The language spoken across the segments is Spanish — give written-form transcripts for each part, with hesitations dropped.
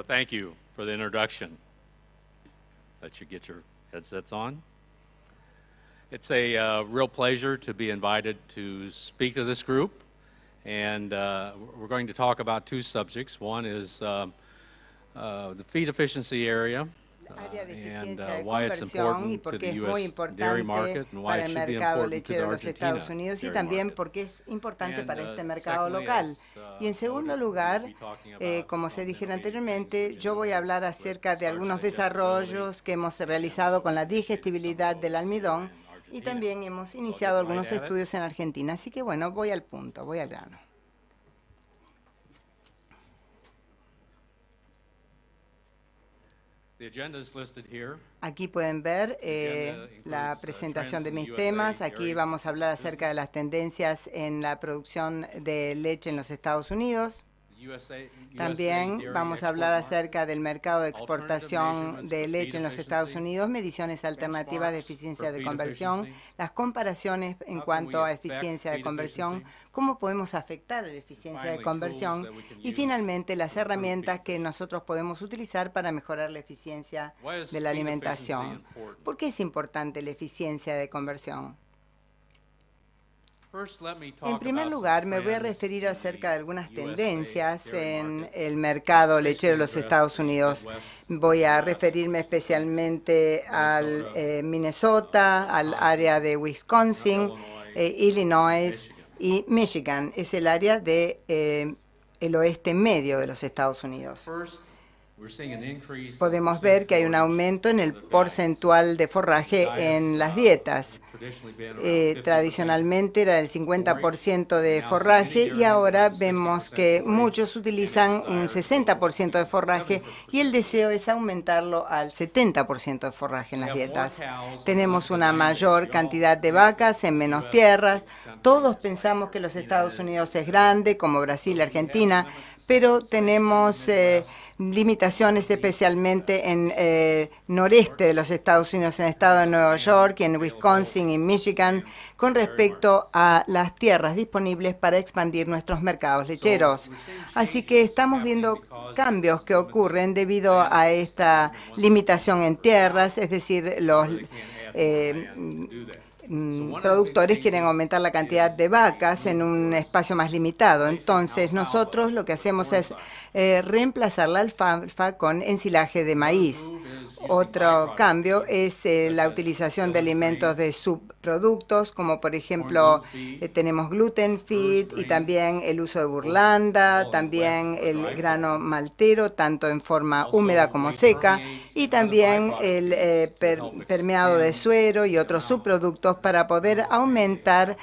thank you for the introduction. Let you get your headsets on. It's a real pleasure to be invited to speak to this group, and we're going to talk about two subjects. One is the feed efficiency area, and why it's important to the U.S. dairy market and why it should be important to Argentina. Y también porque es importante para este mercado local. Y en segundo lugar, como se dijo anteriormente, yo voy a hablar acerca de algunos desarrollos que hemos realizado con la digestibilidad del almidón y también hemos iniciado algunos estudios en Argentina. Así que bueno, voy al punto, voy al grano. Aquí pueden ver la presentación de mis temas. Aquí vamos a hablar acerca de las tendencias en la producción de leche en los Estados Unidos. También vamos a hablar acerca del mercado de exportación de leche en los Estados Unidos, mediciones alternativas de eficiencia de conversión, las comparaciones en cuanto a eficiencia de conversión, cómo podemos afectar la eficiencia de conversión y finalmente las herramientas que nosotros podemos utilizar para mejorar la eficiencia de la alimentación. ¿Por qué es importante la eficiencia de conversión? En primer lugar, me voy a referir acerca de algunas tendencias en el mercado lechero de los Estados Unidos. Voy a referirme especialmente al Minnesota, al área de Wisconsin, Illinois y Michigan. Es el área de el oeste medio de los Estados Unidos. Podemos ver que hay un aumento en el porcentual de forraje en las dietas. Tradicionalmente era del 50% de forraje y ahora vemos que muchos utilizan un 60% de forraje y el deseo es aumentarlo al 70% de forraje en las dietas. Tenemos una mayor cantidad de vacas en menos tierras. Todos pensamos que los Estados Unidos es grande, como Brasil y Argentina, pero tenemos limitaciones especialmente en noreste de los Estados Unidos, en el estado de Nueva York, en Wisconsin y Michigan, con respecto a las tierras disponibles para expandir nuestros mercados lecheros. Así que estamos viendo cambios que ocurren debido a esta limitación en tierras, es decir, los productores quieren aumentar la cantidad de vacas en un espacio más limitado. Entonces, nosotros lo que hacemos es reemplazar la alfalfa con ensilaje de maíz. Otro cambio es la utilización de alimentos de subproductos, como por ejemplo tenemos gluten feed y también el uso de burlanda, también el grano maltero, tanto en forma húmeda como seca, y también el permeado de suero y otros subproductos para poder aumentar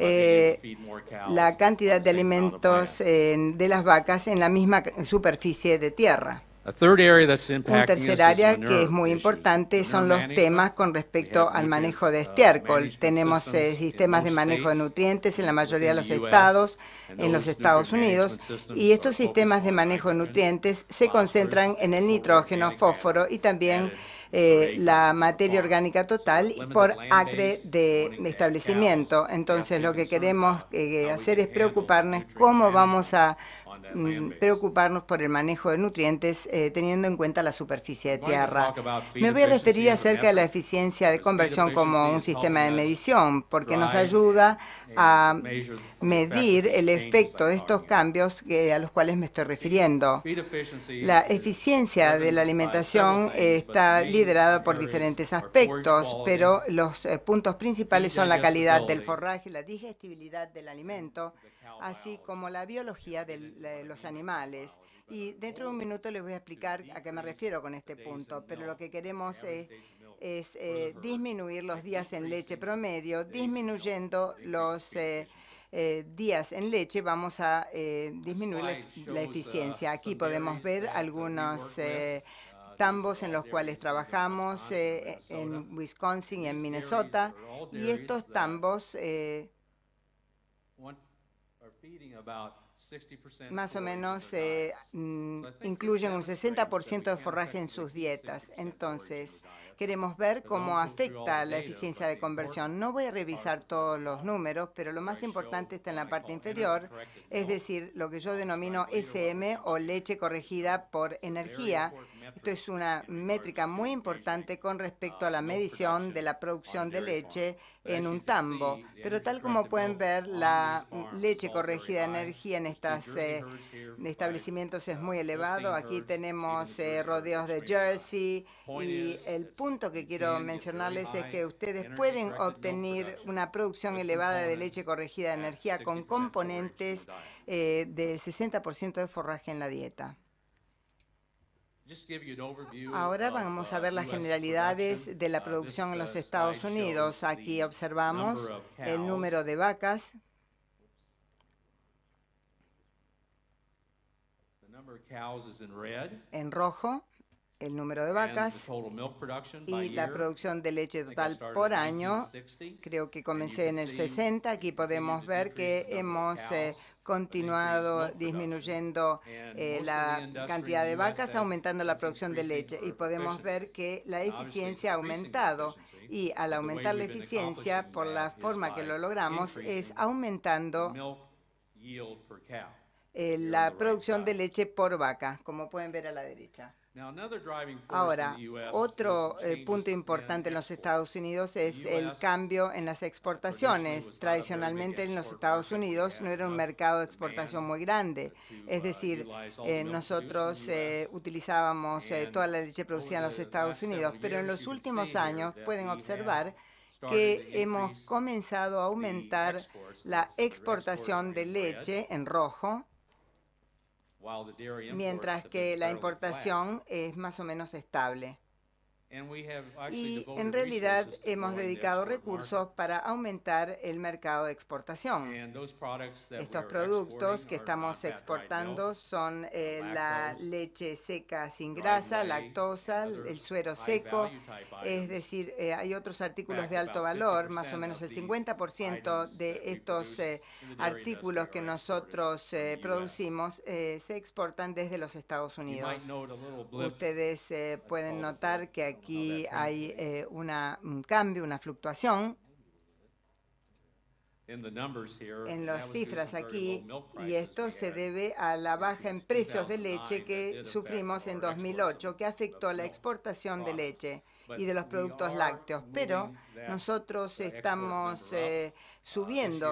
la cantidad de alimentos de las vacas en la misma superficie de tierra. Un tercer área que es muy importante son los temas con respecto al manejo de estiércol. Tenemos sistemas de manejo de nutrientes en la mayoría de los estados en los Estados Unidos y estos sistemas de manejo de nutrientes se concentran en el nitrógeno, fósforo y también la materia orgánica total por acre de establecimiento. Entonces, lo que queremos hacer es preocuparnos cómo vamos a preocuparnos por el manejo de nutrientes teniendo en cuenta la superficie de tierra. Me voy a referir acerca de la eficiencia de conversión como un sistema de medición, porque nos ayuda a medir el efecto de estos cambios a los cuales me estoy refiriendo. La eficiencia de la alimentación está liderada por diferentes aspectos, pero los puntos principales son la calidad del forraje, la digestibilidad del alimento, así como la biología de los animales. Y dentro de un minuto les voy a explicar a qué me refiero con este punto, pero lo que queremos es disminuir los días en leche promedio. Disminuyendo los días en leche vamos a disminuir la eficiencia. Aquí podemos ver algunos tambos en los cuales trabajamos en Wisconsin y en Minnesota, y estos tambos más o menos incluyen un 60% de forraje en sus dietas. Entonces, queremos ver cómo afecta la eficiencia de conversión. No voy a revisar todos los números, pero lo más importante está en la parte inferior, es decir, lo que yo denomino SM o leche corregida por energía. Esto es una métrica muy importante con respecto a la medición de la producción de leche en un tambo. Pero tal como pueden ver, la leche corregida de energía en estos establecimientos es muy elevado. Aquí tenemos rodeos de Jersey y el punto que quiero mencionarles es que ustedes pueden obtener una producción elevada de leche corregida de energía con componentes del 60% de forraje en la dieta. Ahora vamos a ver las generalidades de la producción en los Estados Unidos. Aquí observamos el número de vacas, en rojo, el número de vacas y la producción de leche total por año. Creo que comencé en el 60. Aquí podemos ver que hemos continuado disminuyendo la cantidad de vacas, aumentando la producción de leche. Y podemos ver que la eficiencia ha aumentado. Y al aumentar la eficiencia, por la forma que lo logramos, es aumentando la producción de leche por vaca, como pueden ver a la derecha. Ahora, otro punto importante en los Estados Unidos es el cambio en las exportaciones. Tradicionalmente en los Estados Unidos no era un mercado de exportación muy grande. Es decir, nosotros utilizábamos toda la leche producida en los Estados Unidos, pero en los últimos años pueden observar que hemos comenzado a aumentar la exportación de leche en rojo, mientras que la importación es más o menos estable. Y en realidad hemos dedicado recursos para aumentar el mercado de exportación. Estos productos que estamos exportando son la leche seca sin grasa, lactosa, el suero seco, es decir, hay otros artículos de alto valor, más o menos el 50% de estos artículos que nosotros producimos se exportan desde los Estados Unidos. Ustedes pueden notar que aquí hay un cambio, una fluctuación en las cifras aquí, y esto se debe a la baja en precios de leche que sufrimos en 2008, que afectó la exportación de leche y de los productos lácteos. Pero nosotros estamos subiendo.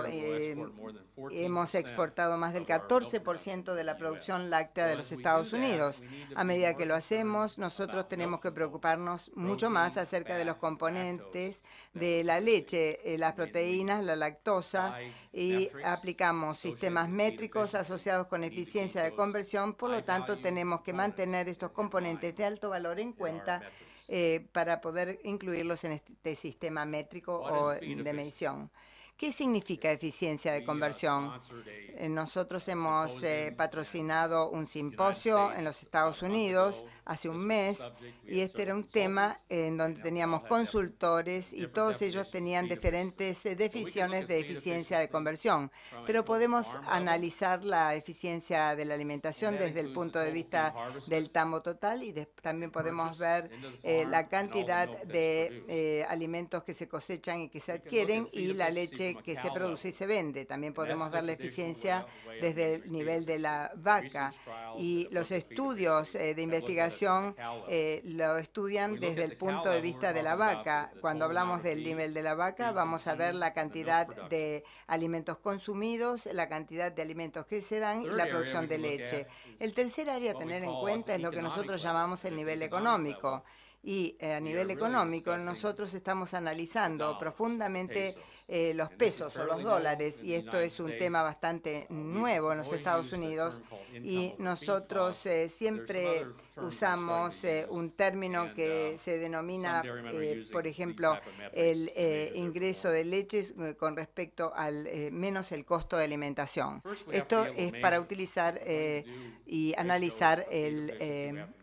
Hemos exportado más del 14% de la producción láctea de los Estados Unidos. A medida que lo hacemos, nosotros tenemos que preocuparnos mucho más acerca de los componentes de la leche, las proteínas, la lactosa, y aplicamos sistemas métricos asociados con eficiencia de conversión. Por lo tanto, tenemos que mantener estos componentes de alto valor en cuenta para poder incluirlos en este sistema métrico o de medición. ¿Qué significa eficiencia de conversión? Nosotros hemos patrocinado un simposio en los Estados Unidos hace un mes, y este era un tema en donde teníamos consultores y todos ellos tenían diferentes definiciones de eficiencia de conversión. Pero podemos analizar la eficiencia de la alimentación desde el punto de vista del tambo total, y también podemos ver la cantidad de alimentos que se cosechan y que se adquieren y la leche que se produce y se vende. También podemos ver la eficiencia desde el nivel de la vaca, y los estudios de investigación lo estudian desde el punto de vista de la vaca. Cuando hablamos del nivel de la vaca, vamos a ver la cantidad de alimentos consumidos, la cantidad de alimentos que se dan y la producción de leche. El tercer área a tener en cuenta es lo que nosotros llamamos el nivel económico. Y a nivel económico nosotros estamos analizando profundamente los pesos o los dólares, y esto es un tema bastante nuevo en los Estados Unidos, y nosotros siempre usamos un término que se denomina, por ejemplo, el ingreso de leche con respecto al menos el costo de alimentación. Esto es para utilizar y analizar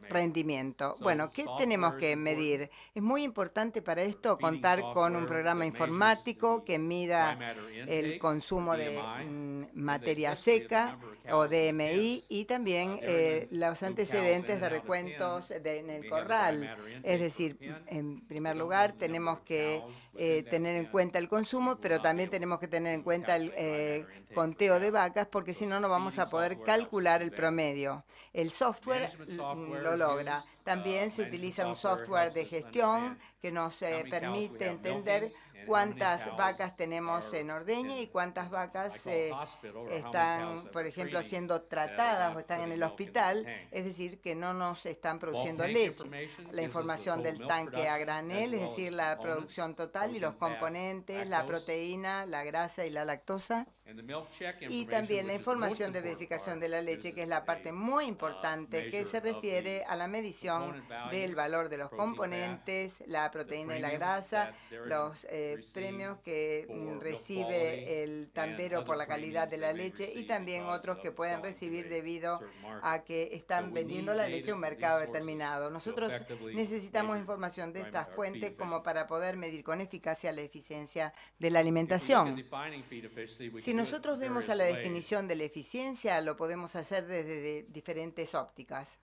rendimiento. Bueno, ¿qué tenemos que medir? Es muy importante para esto contar con un programa informático que mida el consumo de materia seca o DMI y también los antecedentes de recuentos en el corral. Es decir, en primer lugar, tenemos que tener en cuenta el consumo, pero también tenemos que tener en cuenta el conteo de vacas, porque si no, no vamos a poder calcular el promedio. El software lo logra. También se utiliza un software de gestión que nos permite entender cuántas vacas tenemos en ordeña y cuántas vacas están, por ejemplo, siendo tratadas o están en el hospital, es decir, que no nos están produciendo leche. La información del tanque a granel, es decir, la producción total y los componentes, la proteína, la grasa y la lactosa. Y también la información de verificación de la leche, que es la parte muy importante, que se refiere a la medición del valor de los componentes, la proteína y la grasa, los premios que recibe el tambero por la calidad de la leche y también otros que pueden recibir debido a que están vendiendo la leche a un mercado determinado. Nosotros necesitamos información de estas fuentes como para poder medir con eficacia la eficiencia de la alimentación. Si nosotros vemos a la definición de la eficiencia, lo podemos hacer desde diferentes ópticas.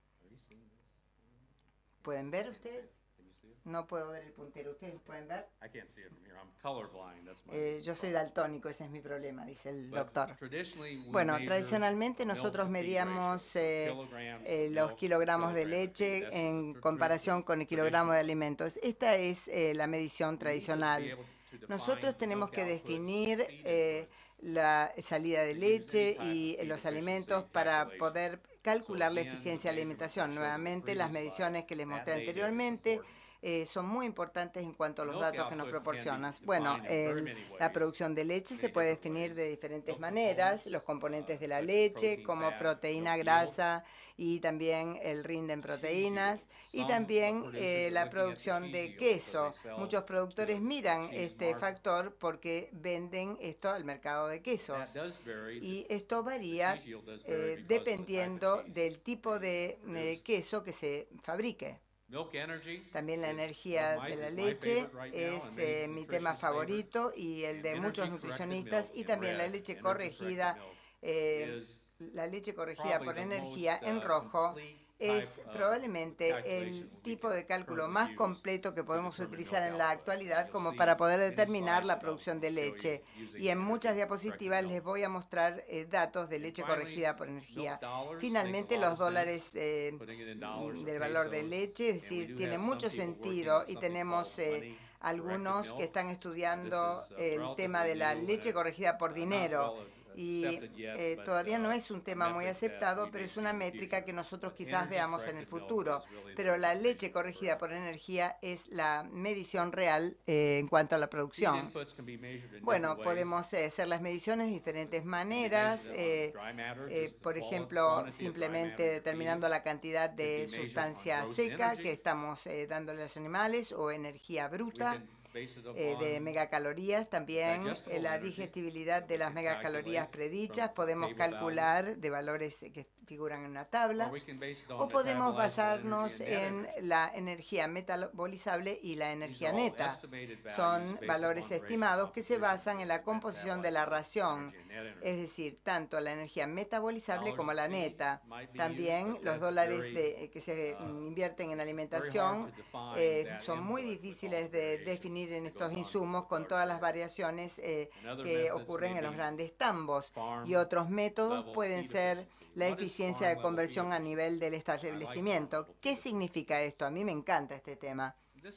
¿Pueden ver ustedes? No puedo ver el puntero. ¿Ustedes pueden ver? Yo soy daltónico, ese es mi problema, dice el doctor. Bueno, tradicionalmente nosotros medíamos los kilogramos de leche en comparación con el kilogramo de alimentos. Esta es la medición tradicional. Nosotros tenemos que definir la salida de leche y los alimentos para poder calcular la eficiencia de la alimentación. Nuevamente, las mediciones que les mostré anteriormente son muy importantes en cuanto a los datos que nos proporcionas. Bueno, la producción de leche se puede definir de diferentes maneras, los componentes de la leche como proteína, grasa y también el rinde en proteínas y también la producción de queso. Muchos productores miran este factor porque venden esto al mercado de quesos y esto varía dependiendo del tipo de queso que se fabrique. También la energía de la leche es mi tema favorito y el de muchos nutricionistas y también la leche corregida por energía en rojo es probablemente el tipo de cálculo más completo que podemos utilizar en la actualidad como para poder determinar la producción de leche. Y en muchas diapositivas les voy a mostrar datos de leche corregida por energía. Finalmente, los dólares del valor de leche, es decir, tiene mucho sentido y tenemos algunos que están estudiando el tema de la leche corregida por dinero. Y todavía no es un tema muy aceptado, pero es una métrica que nosotros quizás veamos en el futuro. Pero la leche corregida por energía es la medición real en cuanto a la producción. Bueno, podemos hacer las mediciones de diferentes maneras. Por ejemplo, simplemente determinando la cantidad de sustancia seca que estamos dándole a los animales o energía bruta. De megacalorías, también la digestibilidad de las megacalorías predichas, podemos calcular de valores que figuran en una tabla, o podemos basarnos en la energía metabolizable y la energía neta. Son valores estimados que se basan en la composición de la ración, es decir, tanto la energía metabolizable como la neta. También los dólares que se invierten en alimentación son muy difíciles de definir en estos insumos con todas las variaciones que ocurren en los grandes tambos. Y otros métodos pueden ser la eficiencia de conversión a nivel del establecimiento. ¿Qué significa esto? A mí me encanta este tema.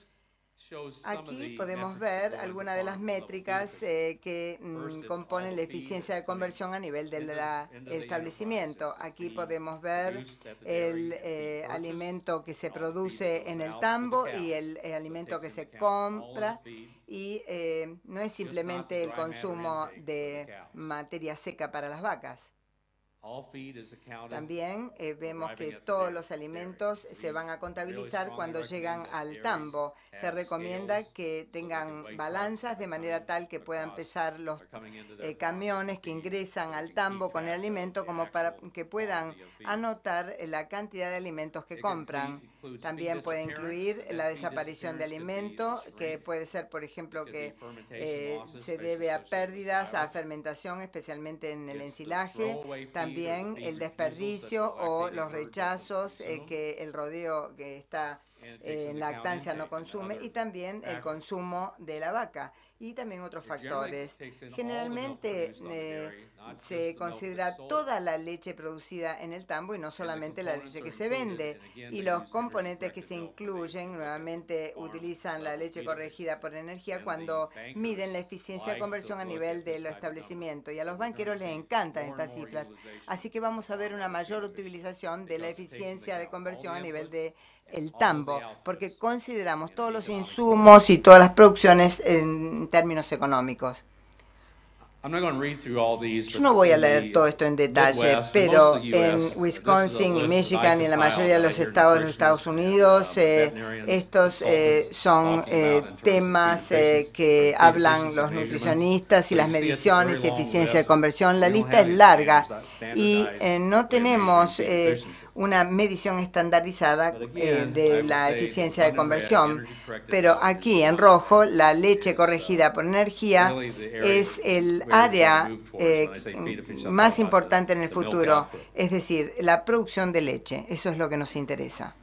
Aquí podemos ver algunas de las métricas que componen la eficiencia de conversión a nivel del establecimiento. Aquí podemos ver el alimento que se produce en el tambo y el alimento que se compra. Y no es simplemente el consumo de materia seca para las vacas. También vemos que todos los alimentos se van a contabilizar cuando llegan al tambo. Se recomienda que tengan balanzas de manera tal que puedan pesar los camiones que ingresan al tambo con el alimento, como para que puedan anotar la cantidad de alimentos que compran. También puede incluir la desaparición de alimento, que puede ser, por ejemplo, que se debe a pérdidas, a fermentación, especialmente en el ensilaje. También el desperdicio o los rechazos que el rodeo que está en lactancia no consume, y también el consumo de la vaca y también otros factores. Generalmente se considera toda la leche producida en el tambo y no solamente la leche que se vende, y los componentes que se incluyen nuevamente utilizan la leche corregida por energía cuando miden la eficiencia de conversión a nivel del establecimiento, y a los banqueros les encantan estas cifras. Así que vamos a ver una mayor utilización de la eficiencia de conversión a nivel de el tambo, porque consideramos todos los insumos y todas las producciones en términos económicos. Yo no voy a leer todo esto en detalle, pero en Wisconsin y Michigan y en la mayoría de los estados de los Estados Unidos, estos son temas que hablan los nutricionistas y las mediciones y eficiencia de conversión. La lista es larga y no tenemos una medición estandarizada de la eficiencia de conversión, pero aquí en rojo la leche corregida por energía es el área más importante en el futuro, es decir, la producción de leche. Eso es lo que nos interesa.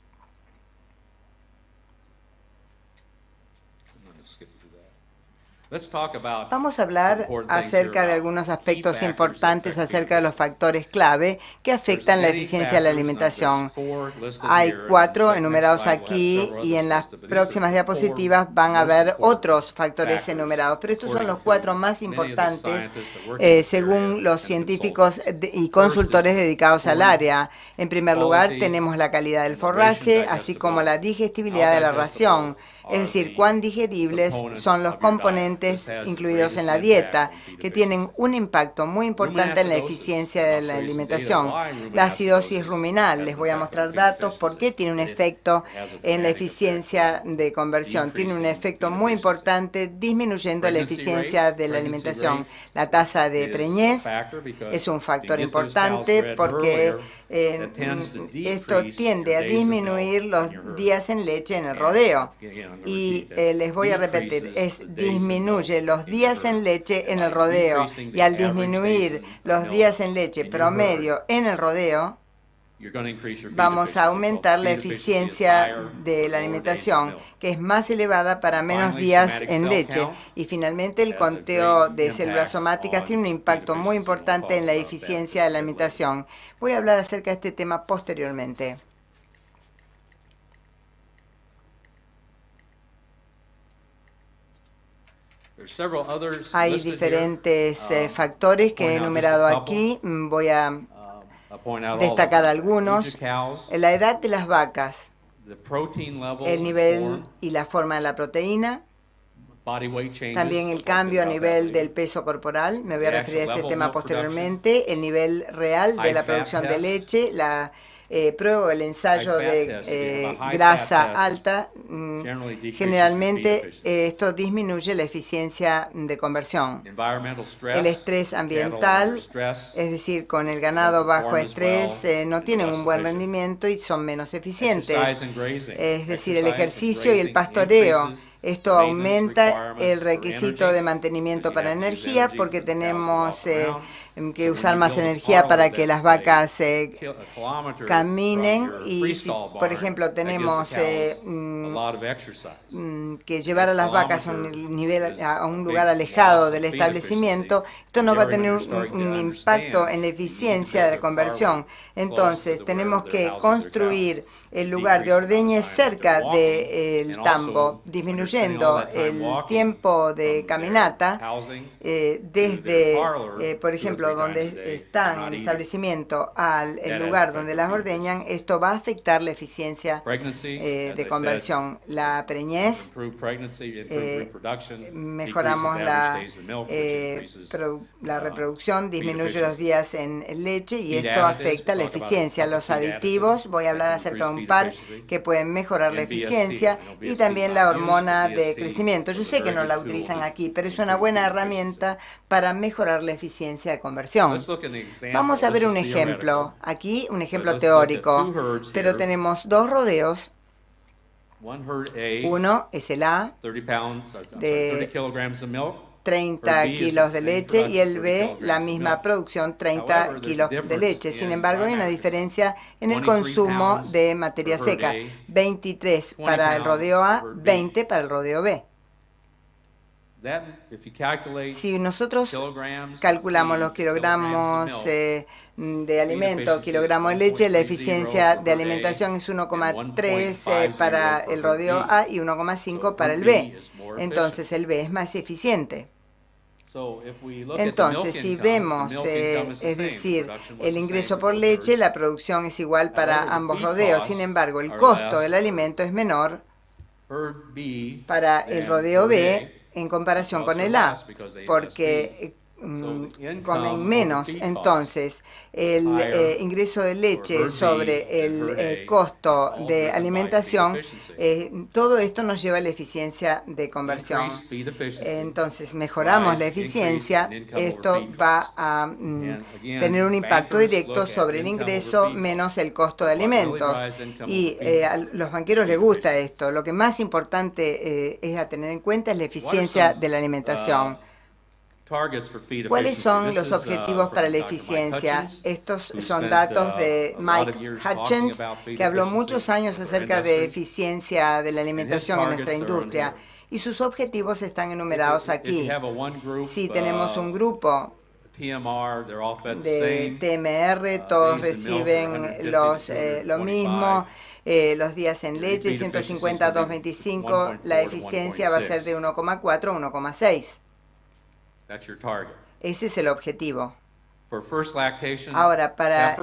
Vamos a hablar acerca de algunos aspectos importantes acerca de los factores clave que afectan la eficiencia de la alimentación. Hay 4 enumerados aquí y en las próximas diapositivas van a ver otros factores enumerados, pero estos son los 4 más importantes según los científicos y consultores dedicados al área. En primer lugar, tenemos la calidad del forraje, así como la digestibilidad de la ración, es decir, cuán digeribles son los componentes incluidos en la dieta, que tienen un impacto muy importante en la eficiencia de la alimentación. La acidosis ruminal, les voy a mostrar datos porque tiene un efecto en la eficiencia de conversión. Tiene un efecto muy importante disminuyendo la eficiencia de la alimentación. La tasa de preñez es un factor importante porque esto tiende a disminuir los días en leche en el rodeo. Y les voy a repetir, disminuye los días en leche en el rodeo, y al disminuir los días en leche promedio en el rodeo, vamos a aumentar la eficiencia de la alimentación, que es más elevada para menos días en leche. Y finalmente, el conteo de células somáticas tiene un impacto muy importante en la eficiencia de la alimentación. Voy a hablar acerca de este tema posteriormente. Hay diferentes factores que he enumerado aquí. Voy a destacar algunos. La edad de las vacas, el nivel y la forma de la proteína, también el cambio a nivel del peso corporal. Me voy a referir a este tema posteriormente. El nivel real de la producción de leche, la prueba, el ensayo de grasa alta. Generalmente esto disminuye la eficiencia de conversión. El estrés ambiental, es decir, con el ganado bajo estrés, no tienen un buen rendimiento y son menos eficientes. Es decir, el ejercicio y el pastoreo. Esto aumenta el requisito de mantenimiento para energía porque tenemos que usar más energía para que las vacas caminen, y si, por ejemplo, tenemos que llevar a las vacas a un lugar alejado del establecimiento, esto no va a tener un impacto en la eficiencia de la conversión. Entonces, tenemos que construir el lugar de ordeñe cerca del tambo, disminuyendo disminuyendo el tiempo de caminata desde, por ejemplo, donde están el establecimiento al lugar donde las ordeñan, esto va a afectar la eficiencia de conversión. La preñez, mejoramos la reproducción, disminuye los días en leche y esto afecta la eficiencia. Los aditivos, voy a hablar acerca de un par que pueden mejorar la eficiencia, y también la hormona de crecimiento. Yo sé que no la utilizan aquí, pero es una buena herramienta para mejorar la eficiencia de conversión. Vamos a ver un ejemplo. Aquí un ejemplo teórico, pero tenemos dos rodeos. Uno es el A de 30 kilos de leche y el B, la misma producción, 30 kilos de leche. Sin embargo, hay una diferencia en el consumo de materia seca. 23 para el rodeo A, 20 para el rodeo B. Si nosotros calculamos los kilogramos de alimento, kilogramos de leche, la eficiencia de alimentación es 1,3 para el rodeo A y 1,5 para el B. Entonces el B es más eficiente. Entonces, si vemos, es decir, el ingreso por leche, la producción es igual para ambos rodeos. Sin embargo, el costo del alimento es menor para el rodeo B en comparación con el A, porque comen menos. Entonces, el ingreso de leche sobre el costo de alimentación, todo esto nos lleva a la eficiencia de conversión. Entonces, mejoramos la eficiencia, esto va a tener un impacto directo sobre el ingreso menos el costo de alimentos. Y a los banqueros les gusta esto. Lo que más importante es a tener en cuenta es la eficiencia de la alimentación. ¿Cuáles son los objetivos para la eficiencia? Estos son datos de Mike Hutchins, que habló muchos años acerca de eficiencia de la alimentación en nuestra industria, y sus objetivos están enumerados aquí. Si tenemos un grupo de TMR, todos reciben lo mismo, los días en leche, 150 a 225, la eficiencia va a ser de 1,4 a 1,6. Ese es el objetivo. Ahora, para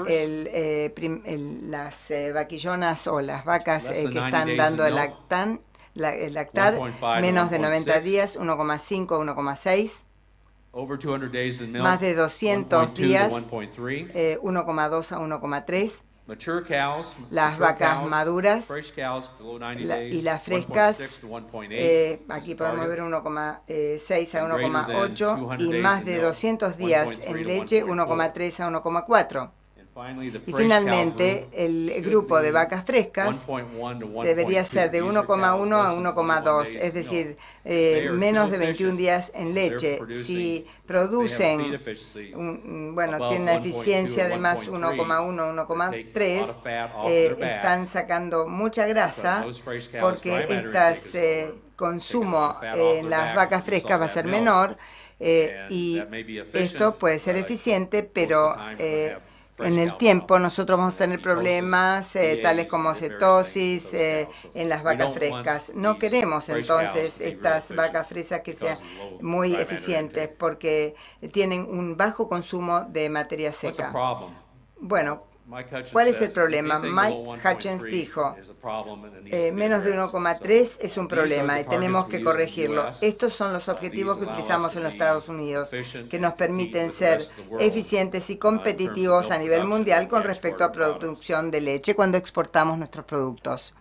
las vaquillonas o las vacas que están dando el lactar, menos de 90 días, 1,5 a 1,6. Más de 200 días, 1,2 a 1,3. Las vacas maduras y las frescas, aquí podemos ver 1,6 a 1,8 y más de 200 días en leche, 1,3 a 1,4. Y finalmente, el grupo de vacas frescas debería ser de 1,1 a 1,2, es decir, menos de 21 días en leche. Si producen, tienen una eficiencia de más 1,1 a 1,3, están sacando mucha grasa porque este consumo en las vacas frescas va a ser menor y esto puede ser eficiente, pero en el tiempo nosotros vamos a tener problemas tales como cetosis en las vacas frescas. No queremos entonces estas vacas frescas que sean muy eficientes porque tienen un bajo consumo de materia seca. Bueno, ¿cuál es el problema? Mike Hutchins dijo, menos de 1,3 es un problema y tenemos que corregirlo. Estos son los objetivos que utilizamos en los Estados Unidos, que nos permiten ser eficientes y competitivos a nivel mundial con respecto a producción de leche cuando exportamos nuestros productos.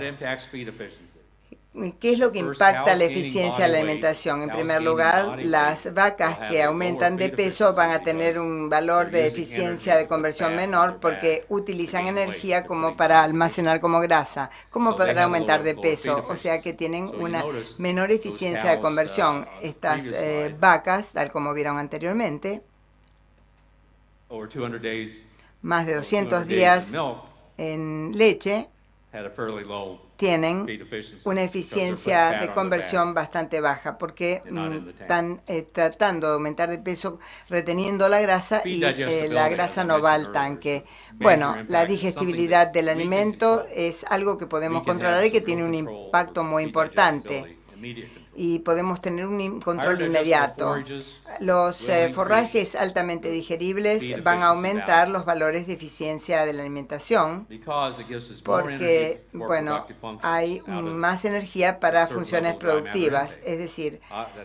¿Qué es lo que impacta la eficiencia de la alimentación? En primer lugar, las vacas que aumentan de peso van a tener un valor de eficiencia de conversión menor porque utilizan energía como para almacenar como grasa, como para aumentar de peso, o sea que tienen una menor eficiencia de conversión. Estas vacas, tal como vieron anteriormente, más de 200 días en leche, tienen una eficiencia de conversión bastante baja porque están tratando de aumentar de peso reteniendo la grasa y la grasa no va al tanque. Bueno, la digestibilidad del alimento es algo que podemos controlar y que tiene un impacto muy importante. y podemos tener un control inmediato. Los forrajes altamente digeribles van a aumentar los valores de eficiencia de la alimentación porque, bueno, hay más energía para funciones productivas. Es decir,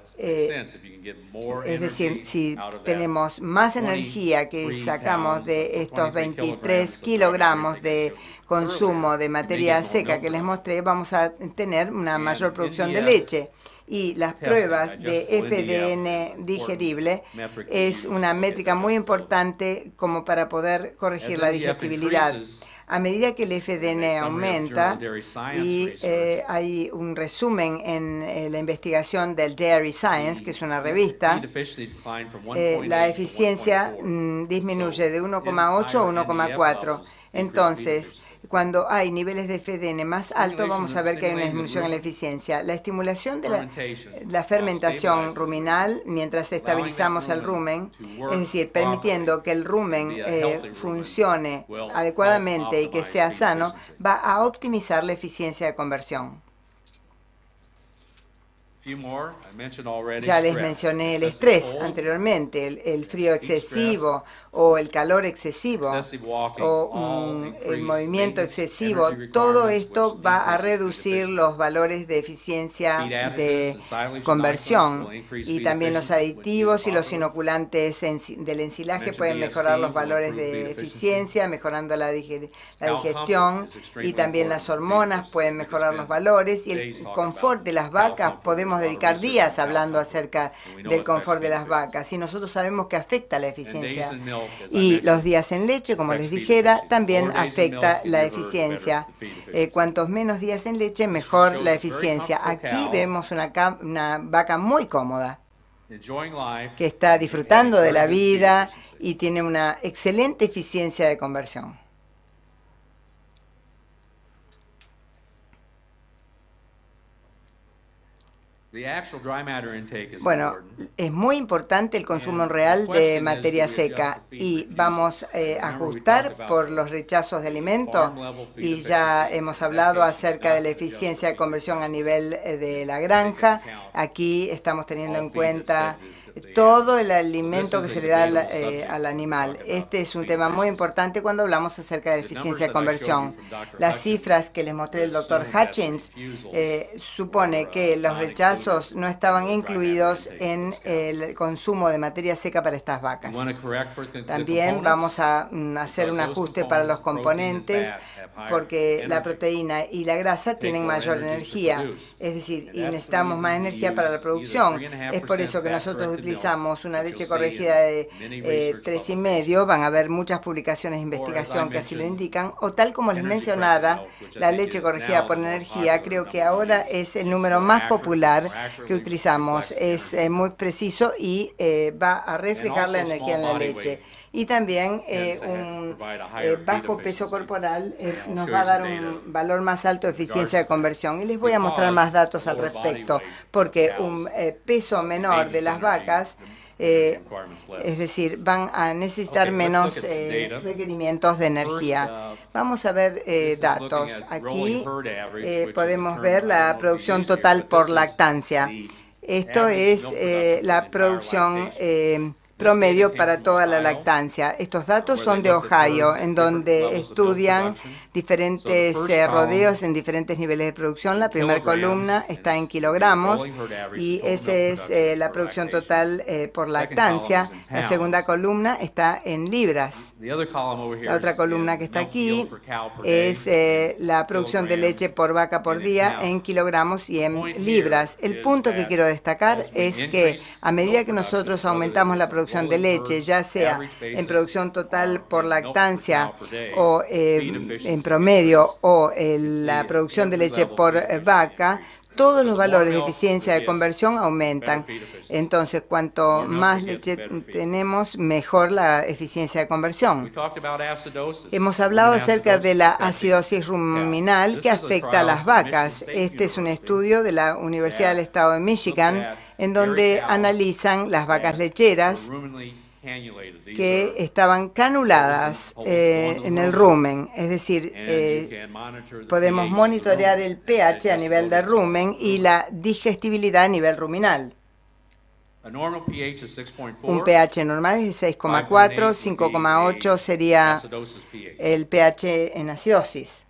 si tenemos más energía que sacamos de estos 23 kilogramos de consumo de materia seca que les mostré, vamos a tener una mayor producción de leche. Y las pruebas de FDN digerible es una métrica muy importante como para poder corregir la digestibilidad. A medida que el FDN aumenta, y hay un resumen en la investigación del Dairy Science, que es una revista, la eficiencia disminuye de 1,8 a 1,4. Entonces, cuando hay niveles de FDN más altos, vamos a ver que hay una disminución en la eficiencia. La estimulación de la fermentación ruminal, mientras estabilizamos el rumen, es decir, permitiendo que el rumen funcione adecuadamente y que sea sano, va a optimizar la eficiencia de conversión. Ya les mencioné el estrés anteriormente, el frío excesivo o el calor excesivo o el movimiento excesivo. Todo esto va a reducir los valores de eficiencia de conversión, y también los aditivos y los inoculantes del ensilaje pueden mejorar los valores de eficiencia, mejorando la digestión, y también las hormonas pueden mejorar los valores, y el confort de las vacas. Podemos dedicar días hablando acerca del confort de las vacas, y nosotros sabemos que afecta la eficiencia. Y los días en leche, como les dijera, también afecta la eficiencia. Cuantos menos días en leche, mejor la eficiencia. Aquí vemos una vaca muy cómoda, que está disfrutando de la vida y tiene una excelente eficiencia de conversión. Bueno, es muy importante el consumo real de materia seca, y vamos a ajustar por los rechazos de alimento, y ya hemos hablado acerca de la eficiencia de conversión a nivel de la granja. Aquí estamos teniendo en cuenta todo el alimento que se le da al animal. Este es un tema muy importante cuando hablamos acerca de eficiencia de conversión. Las cifras que les mostré el Dr. Hutchins supone que los rechazos no estaban incluidos en el consumo de materia seca para estas vacas. También vamos a hacer un ajuste para los componentes, porque la proteína y la grasa tienen mayor energía, es decir, y necesitamos más energía para la producción. Es por eso que nosotros utilizamos una leche corregida de 3,5. Van a haber muchas publicaciones de investigación que así lo indican. O tal como les mencionaba, la leche corregida por energía creo que ahora es el número más popular que utilizamos. Es muy preciso y va a reflejar la energía en la leche. Y también un bajo peso corporal nos va a dar un valor más alto de eficiencia de conversión. Y les voy a mostrar más datos al respecto, porque un peso menor de las vacas, es decir, van a necesitar menos requerimientos de energía. Vamos a ver datos. Aquí podemos ver la producción total por lactancia. Esto es la producción promedio para toda la lactancia. Estos datos son de Ohio, en donde estudian diferentes rodeos en diferentes niveles de producción. La primera columna está en kilogramos, y esa es la producción total por lactancia. La segunda columna está en libras. La otra columna que está aquí es la producción de leche por vaca por día en kilogramos y en libras. El punto que quiero destacar es que a medida que nosotros aumentamos la producción de leche, ya sea en producción total por lactancia o en promedio, o la producción de leche por vaca, todos los valores de eficiencia de conversión aumentan. Entonces, cuanto más leche tenemos, mejor la eficiencia de conversión. Hemos hablado acerca de la acidosis ruminal que afecta a las vacas. Este es un estudio de la Universidad del Estado de Michigan, en donde analizan las vacas lecheras que estaban canuladas en el rumen, es decir, podemos monitorear el pH a nivel de rumen y la digestibilidad a nivel ruminal. Un pH normal es de 6,4, 5,8 sería el pH en acidosis.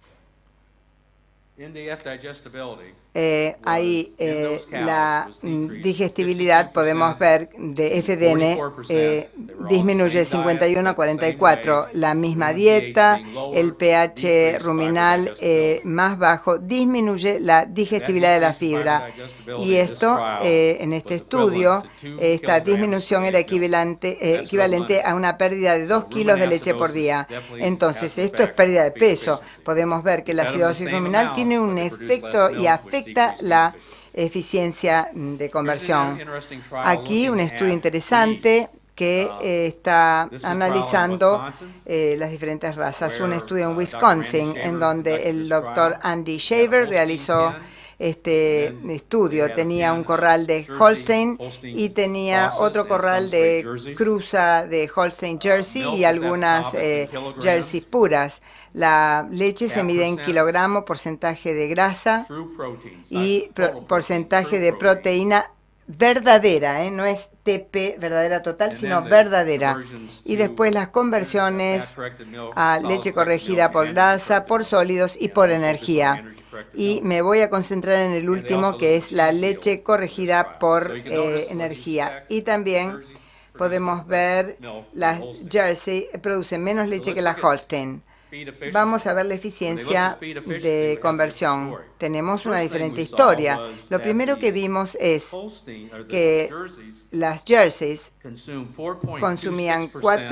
Ahí la digestibilidad podemos ver de FDN disminuye 51 a 44. La misma dieta, el pH ruminal más bajo disminuye la digestibilidad de la fibra. Y esto, en este estudio, esta disminución era equivalente a una pérdida de 2 kilos de leche por día. Entonces, esto es pérdida de peso. Podemos ver que la acidosis ruminal tiene un efecto y afecta la eficiencia de conversión. Aquí un estudio interesante que está analizando las diferentes razas. Un estudio en Wisconsin en donde el doctor Andy Shaver realizó este estudio. Tenía un corral de Holstein y tenía otro corral de cruza de Holstein Jersey y algunas Jersey puras. La leche se mide en kilogramos, porcentaje de grasa y porcentaje de proteína verdadera, no es TP, verdadera total, sino verdadera. Y después las conversiones a leche corregida por grasa, por sólidos y por energía. Y me voy a concentrar en el último, que es la leche corregida por energía. Y también podemos ver las Jersey producen menos leche que la Holstein. Vamos a ver la eficiencia de conversión. Tenemos una diferente historia. Lo primero que vimos es que las Jerseys consumían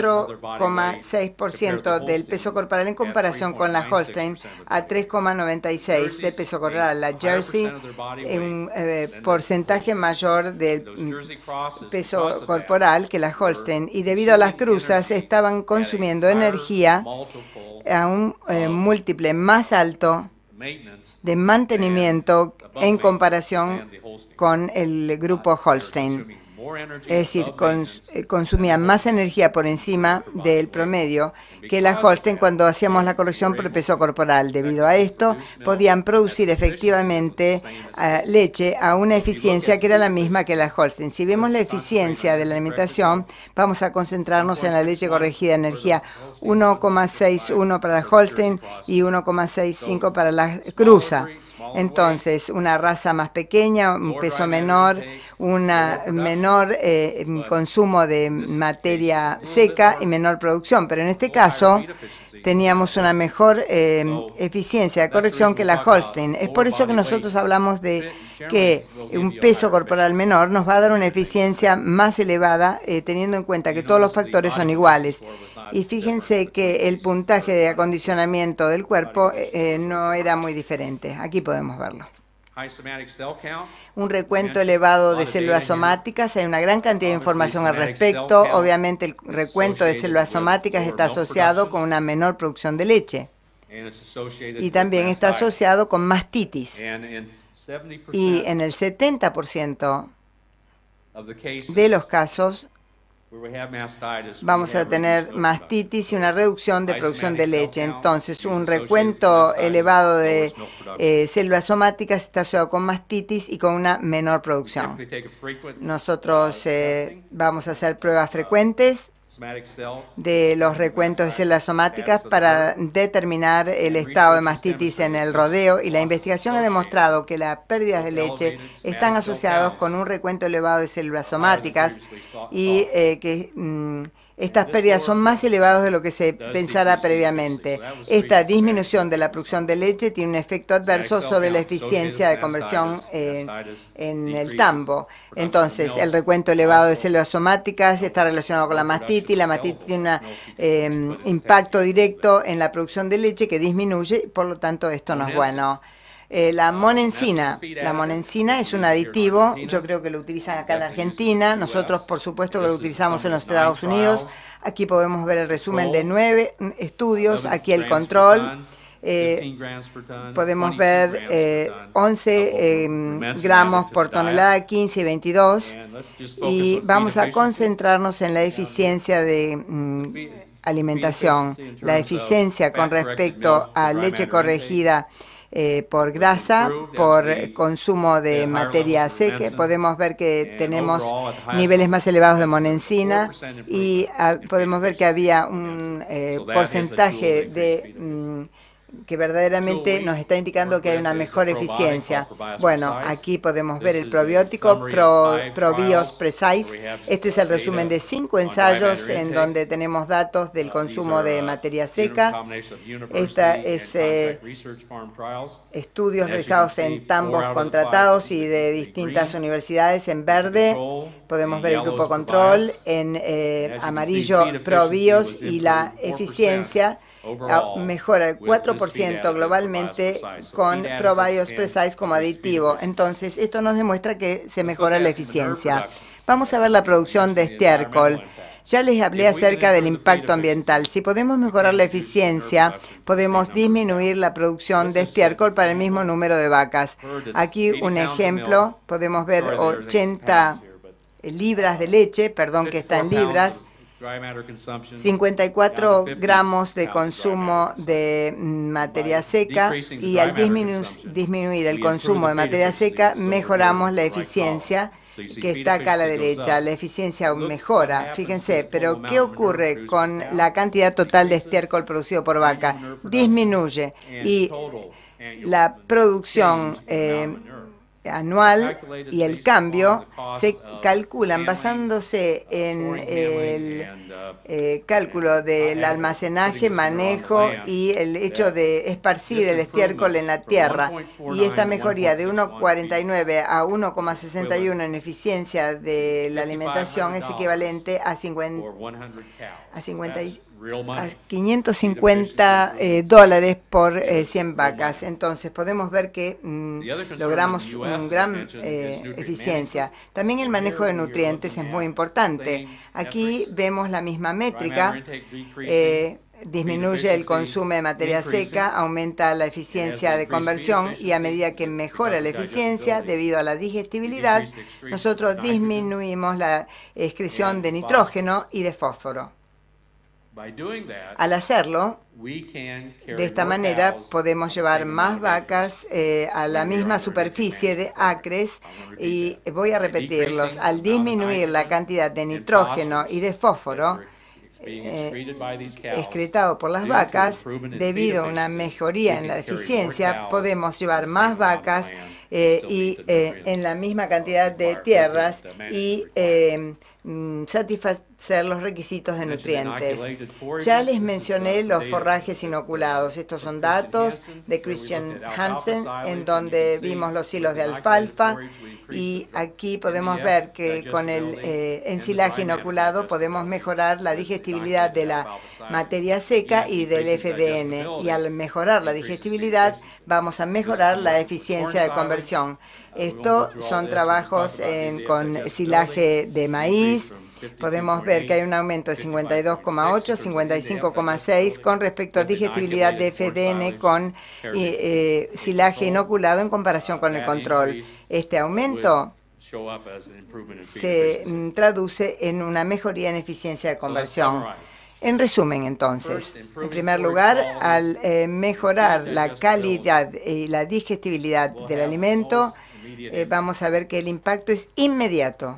4,6% del peso corporal en comparación con la Holstein a 3,96% del peso corporal. La Jersey un porcentaje mayor del peso corporal que la Holstein, y debido a las cruzas estaban consumiendo energía a un múltiple más alto de mantenimiento en comparación con el grupo Holstein. Es decir, consumían más energía por encima del promedio que la Holstein cuando hacíamos la corrección por peso corporal. Debido a esto, podían producir efectivamente leche a una eficiencia que era la misma que la Holstein. Si vemos la eficiencia de la alimentación, vamos a concentrarnos en la leche corregida de energía. 1,61 para la Holstein y 1,65 para la cruza. Entonces, una raza más pequeña, un peso menor, un menor consumo de materia seca y menor producción. Pero en este caso, teníamos una mejor eficiencia de corrección que la Holstein. Es por eso que nosotros hablamos de que un peso corporal menor nos va a dar una eficiencia más elevada, teniendo en cuenta que todos los factores son iguales. Y fíjense que el puntaje de acondicionamiento del cuerpo no era muy diferente. Aquí podemos verlo. Un recuento elevado de células somáticas. Hay una gran cantidad de información al respecto. Obviamente el recuento de células somáticas está asociado con una menor producción de leche y también está asociado con mastitis. Y en el 70% de los casos vamos a tener mastitis y una reducción de producción de leche. Entonces, un recuento elevado de células somáticas está asociado con mastitis y con una menor producción. Nosotros vamos a hacer pruebas frecuentes de los recuentos de células somáticas para determinar el estado de mastitis en el rodeo, y la investigación ha demostrado que las pérdidas de leche están asociadas con un recuento elevado de células somáticas y que estas pérdidas son más elevadas de lo que se pensara previamente. Esta disminución de la producción de leche tiene un efecto adverso sobre la eficiencia de conversión en el tambo. Entonces, el recuento elevado de células somáticas está relacionado con la mastitis. La mastitis tiene un impacto directo en la producción de leche que disminuye, por lo tanto, esto no es bueno. La monensina es un aditivo, yo creo que lo utilizan acá en la Argentina, nosotros por supuesto que lo utilizamos en los Estados Unidos. Aquí podemos ver el resumen de 9 estudios, aquí el control, podemos ver 11 gramos por tonelada, 15 y 22, y vamos a concentrarnos en la eficiencia de alimentación, la eficiencia con respecto a leche corregida por grasa, por consumo de materia seca. Podemos ver que tenemos niveles más elevados de monensina y podemos ver que había un porcentaje de que verdaderamente nos está indicando que hay una mejor eficiencia. Bueno, aquí podemos ver el probiótico ProBios Precise. Este es el resumen de 5 ensayos en donde tenemos datos del consumo de materia seca. Esta es estudios realizados en tambos contratados y de distintas universidades. En verde podemos ver el grupo control, en amarillo ProBios, y la eficiencia mejora el 4% globalmente con ProBios Precise como aditivo. Entonces, esto nos demuestra que se mejora la eficiencia. Vamos a ver la producción de estiércol. Ya les hablé acerca del impacto ambiental. Si podemos mejorar la eficiencia, podemos disminuir la producción de estiércol para el mismo número de vacas. Aquí un ejemplo, podemos ver 80 libras de leche, perdón que está en libras, 54 gramos de consumo de materia seca, y al disminuir el consumo de materia seca mejoramos la eficiencia, que está acá a la derecha. La eficiencia mejora, fíjense, pero ¿qué ocurre con la cantidad total de estiércol producido por vaca? Disminuye, y la producción anual y el cambio se calculan basándose en el cálculo del almacenaje, manejo y el hecho de esparcir el estiércol en la tierra. Y esta mejoría de 1,49 a 1,61 en eficiencia de la alimentación es equivalente a 550 dólares por 100 vacas. Entonces podemos ver que logramos una gran eficiencia. También el manejo de nutrientes es muy importante. Aquí vemos la misma métrica. Disminuye el consumo de materia seca, aumenta la eficiencia de conversión, y a medida que mejora la eficiencia debido a la digestibilidad, nosotros disminuimos la excreción de nitrógeno y de fósforo. Al hacerlo, de esta manera podemos llevar más vacas a la misma superficie de acres, y voy a repetirlos. Al disminuir la cantidad de nitrógeno y de fósforo excretado por las vacas, debido a una mejoría en la eficiencia, podemos llevar más vacas en la misma cantidad de tierras y satisfacer los requisitos de nutrientes. Ya les mencioné los forrajes inoculados. Estos son datos de Christian Hansen, en donde vimos los hilos de alfalfa, y aquí podemos ver que con el ensilaje inoculado podemos mejorar la digestibilidad de la materia seca y del FDN, y al mejorar la digestibilidad vamos a mejorar la eficiencia de conversión. Estos son trabajos con silaje de maíz. Podemos ver que hay un aumento de 52,8 a 55,6 con respecto a digestibilidad de FDN con silaje inoculado en comparación con el control. Este aumento se traduce en una mejoría en eficiencia de conversión. En resumen, entonces, en primer lugar, al mejorar la calidad y la digestibilidad del alimento, vamos a ver que el impacto es inmediato.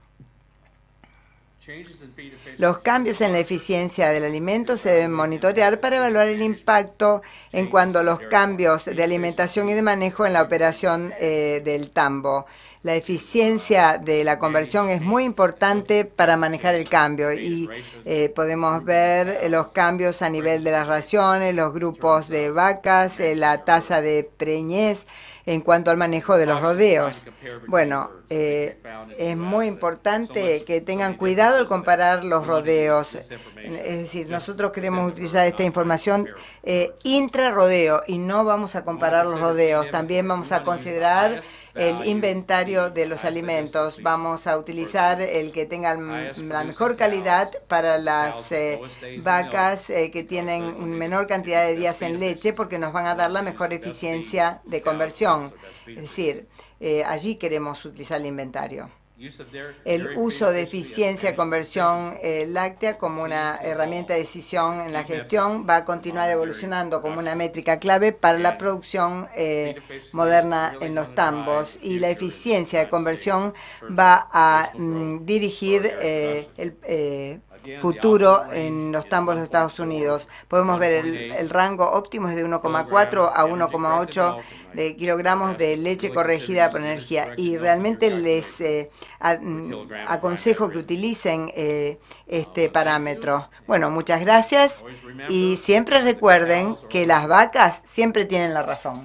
Los cambios en la eficiencia del alimento se deben monitorear para evaluar el impacto en cuanto a los cambios de alimentación y de manejo en la operación del tambo. La eficiencia de la conversión es muy importante para manejar el cambio, y podemos ver los cambios a nivel de las raciones, los grupos de vacas, la tasa de preñez en cuanto al manejo de los rodeos. Bueno, es muy importante que tengan cuidado al comparar los rodeos. Es decir, nosotros queremos utilizar esta información intrarrodeo y no vamos a comparar los rodeos. También vamos a considerar el inventario de los alimentos. Vamos a utilizar el que tenga la mejor calidad para las vacas que tienen menor cantidad de días en leche, porque nos van a dar la mejor eficiencia de conversión. Es decir, allí queremos utilizar el inventario. El uso de eficiencia de conversión láctea como una herramienta de decisión en la gestión va a continuar evolucionando como una métrica clave para la producción moderna en los tambos, y la eficiencia de conversión va a dirigir el futuro en los tambos de los Estados Unidos. Podemos ver el rango óptimo es de 1,4 a 1,8 de kilogramos de leche corregida por energía, y realmente les aconsejo que utilicen este parámetro. Bueno, muchas gracias, y siempre recuerden que las vacas siempre tienen la razón.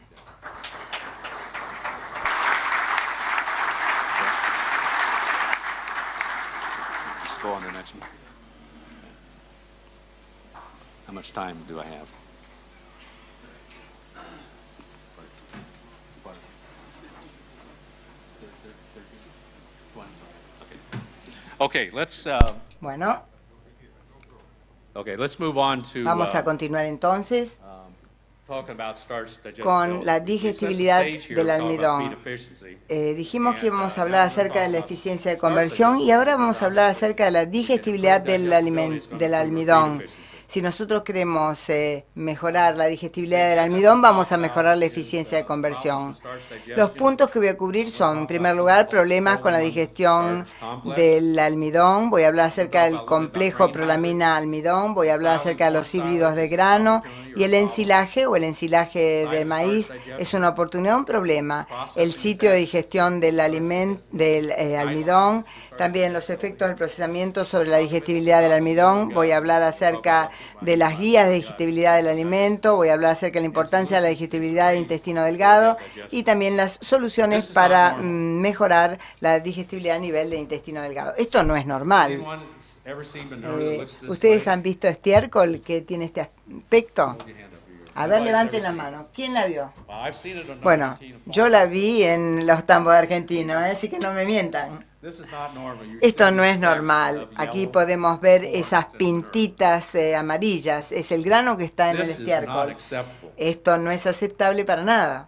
How much time do I have? Okay, let's Bueno, let's move on to vamos a continuar entonces talking about starch digestibility. con la digestibilidad del almidón. Dijimos que íbamos a hablar acerca de la eficiencia de conversión, y ahora vamos a hablar acerca de la digestibilidad del almidón. Si nosotros queremos mejorar la digestibilidad del almidón, vamos a mejorar la eficiencia de conversión. Los puntos que voy a cubrir son, en primer lugar, problemas con la digestión del almidón. Voy a hablar acerca del complejo prolamina-almidón. Voy a hablar acerca de los híbridos de grano. Y el ensilaje o el ensilaje de maíz es una oportunidad o un problema. El sitio de digestión del almidón. También los efectos del procesamiento sobre la digestibilidad del almidón. Voy a hablar acerca de las guías de digestibilidad del alimento, voy a hablar acerca de la importancia de la digestibilidad del intestino delgado y también las soluciones para mejorar la digestibilidad a nivel del intestino delgado. Esto no es normal. ¿Ustedes han visto estiércol que tiene este aspecto? A ver, levanten la mano. ¿Quién la vio? Bueno, yo la vi en los tambos de Argentina, así que no me mientan. Esto no es normal. Aquí podemos ver esas pintitas amarillas. Es el grano que está en el estiércol. Esto no es aceptable para nada.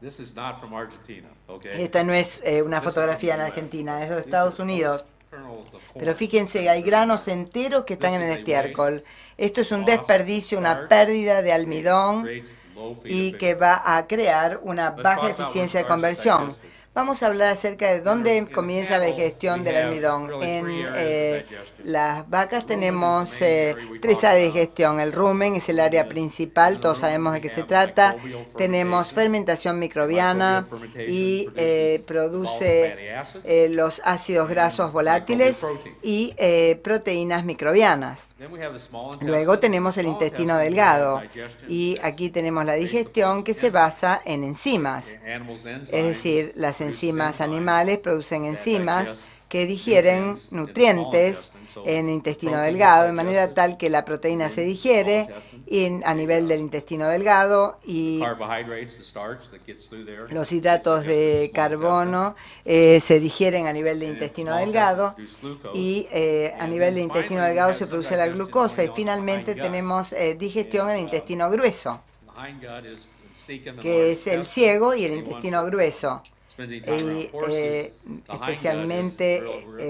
Esta no es una fotografía en Argentina, es de Estados Unidos. Pero fíjense, hay granos enteros que están en el estiércol. Esto es un desperdicio, una pérdida de almidón y que va a crear una baja eficiencia de conversión. Vamos a hablar acerca de dónde comienza la digestión del almidón. En las vacas tenemos 3 áreas de digestión. El rumen es el área principal, todos sabemos de qué se trata. Tenemos fermentación microbiana y produce los ácidos grasos volátiles y proteínas microbianas. Luego tenemos el intestino delgado, y aquí tenemos la digestión que se basa en enzimas, es decir, las enzimas animales producen enzimas que digieren nutrientes en el intestino delgado, de manera tal que la proteína se digiere a nivel del intestino delgado, y los hidratos de carbono se digieren a nivel del intestino delgado, y a nivel del intestino delgado se produce la glucosa, y finalmente tenemos digestión en el intestino grueso, que es el ciego y el intestino grueso. Especialmente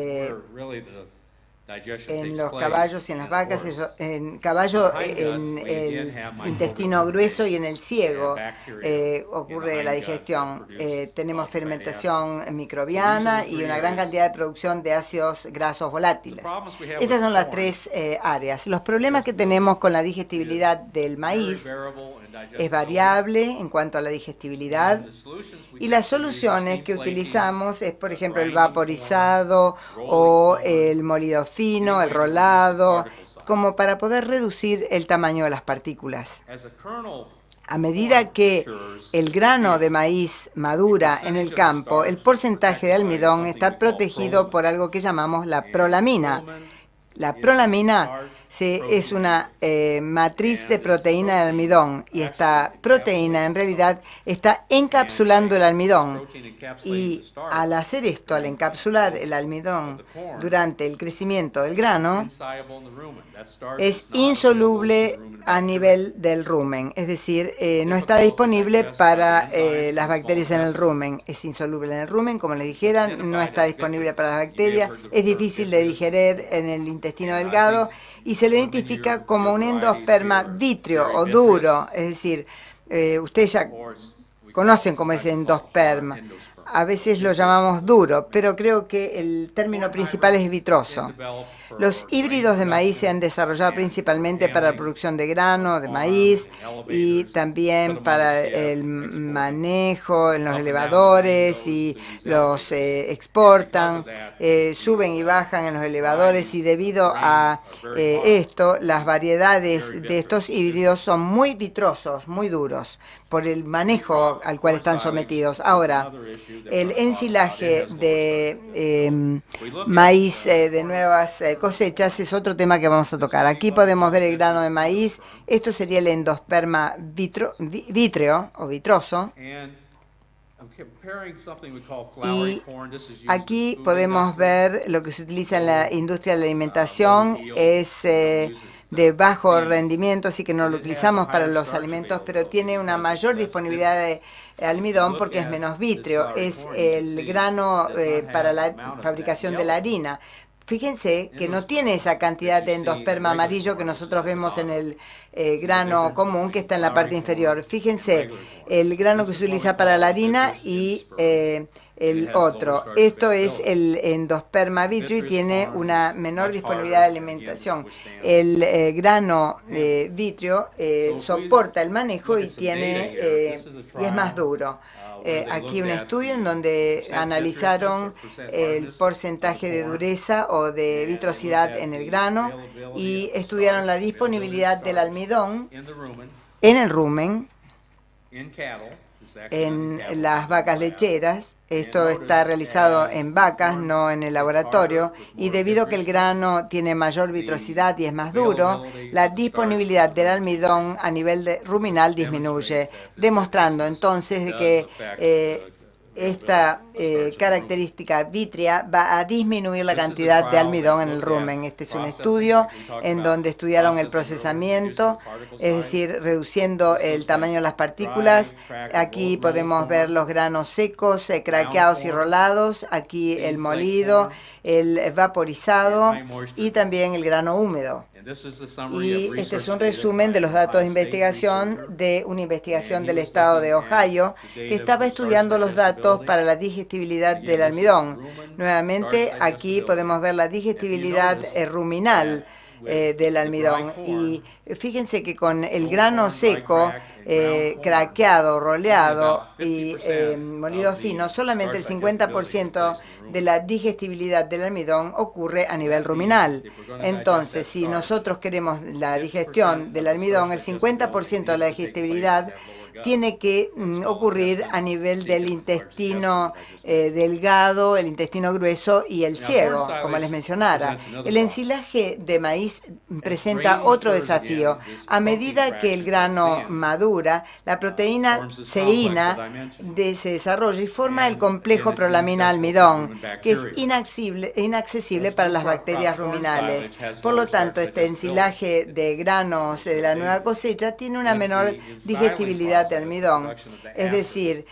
en los caballos y en las vacas, en el intestino grueso y en el ciego ocurre la digestión. Tenemos fermentación microbiana y una gran cantidad de producción de ácidos grasos volátiles. Estas son las 3 áreas. Los problemas que tenemos con la digestibilidad del maíz es variable en cuanto a la digestibilidad, y las soluciones que utilizamos es, por ejemplo, el vaporizado o el molido fino, el rolado, como para poder reducir el tamaño de las partículas. A medida que el grano de maíz madura en el campo, el porcentaje de almidón está protegido por algo que llamamos la prolamina. La prolamina es una matriz de proteína de almidón, y esta proteína en realidad está encapsulando el almidón. Y al hacer esto, al encapsular el almidón durante el crecimiento del grano, es insoluble a nivel del rumen, es decir, no está disponible para las bacterias en el rumen. Es insoluble en el rumen, como les dijera, no está disponible para las bacterias, es difícil de digerir en el intestino delgado y se lo identifica como un endosperma vítreo o duro, es decir, ustedes ya conocen cómo es endosperma. A veces lo llamamos duro, pero creo que el término principal es vitroso. Los híbridos de maíz se han desarrollado principalmente para la producción de grano, de maíz, y también para el manejo en los elevadores, y los exportan, suben y bajan en los elevadores, y debido a esto, las variedades de estos híbridos son muy vitrosos, muy duros, por el manejo al cual están sometidos. Ahora, el ensilaje de maíz de nuevas cosechas es otro tema que vamos a tocar. Aquí podemos ver el grano de maíz. Esto sería el endosperma vítreo o vitroso. Y aquí podemos ver lo que se utiliza en la industria de la alimentación. Es de bajo rendimiento, así que no lo utilizamos para los alimentos, pero tiene una mayor disponibilidad de almidón porque es menos vítreo. Es el grano para la fabricación de la harina. Fíjense que no tiene esa cantidad de endosperma amarillo que nosotros vemos en el grano común, que está en la parte inferior. Fíjense el grano que se utiliza para la harina y el otro. Esto es el endosperma vítreo y tiene una menor disponibilidad de alimentación. El grano vítreo soporta el manejo y es más duro. Aquí un estudio en donde analizaron el porcentaje de dureza o de vitrosidad en el grano y estudiaron la disponibilidad del almidón en el rumen, en las vacas lecheras. Esto está realizado en vacas, no en el laboratorio, y debido a que el grano tiene mayor vitrosidad y es más duro, la disponibilidad del almidón a nivel ruminal disminuye, demostrando entonces de que esta característica vítrea va a disminuir la cantidad de almidón en el rumen. Este es un estudio en donde estudiaron el procesamiento, es decir, reduciendo el tamaño de las partículas. Aquí podemos ver los granos secos, craqueados y rolados, aquí el molido, el vaporizado y también el grano húmedo. Y este es un resumen de los datos de investigación de una investigación del estado de Ohio que estaba estudiando los datos para la digestibilidad del almidón. Nuevamente, aquí podemos ver la digestibilidad ruminal del almidón. Y fíjense que con el grano seco, craqueado, roleado y molido fino, solamente el 50% de la digestibilidad del almidón ocurre a nivel ruminal. Entonces, si nosotros queremos la digestión del almidón, el 50% de la digestibilidad tiene que ocurrir a nivel del intestino delgado, el intestino grueso y el ciego, como les mencionara. El ensilaje de maíz presenta otro desafío. A medida que el grano madura, la proteína ceína se desarrolla y forma el complejo prolamina-almidón, que es inaccesible para las bacterias ruminales. Por lo tanto, este ensilaje de granos de la nueva cosecha tiene una menor digestibilidad de almidón. Es decir,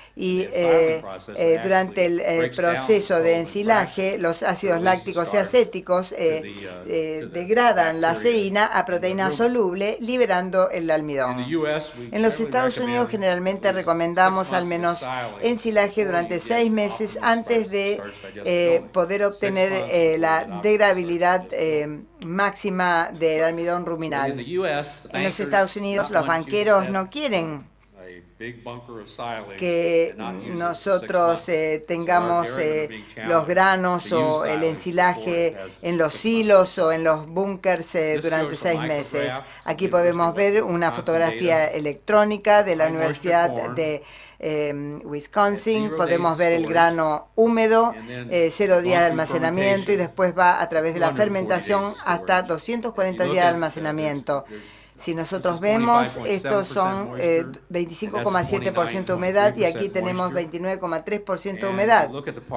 durante el proceso de ensilaje, los ácidos lácticos y acéticos degradan la ceína a proteína soluble, liberando el almidón. En los Estados Unidos generalmente recomendamos al menos ensilaje durante 6 meses antes de poder obtener la degradabilidad máxima del almidón ruminal. En los Estados Unidos los banqueros no quieren que nosotros tengamos los granos o el ensilaje en los silos o en los búnkers durante 6 meses. Aquí podemos ver una fotografía electrónica de la Universidad de Wisconsin. Podemos ver el grano húmedo, 0 días de almacenamiento, y después va a través de la fermentación hasta 240 días de almacenamiento. Si nosotros vemos, estos son 25,7% de humedad y aquí tenemos 29,3% de humedad.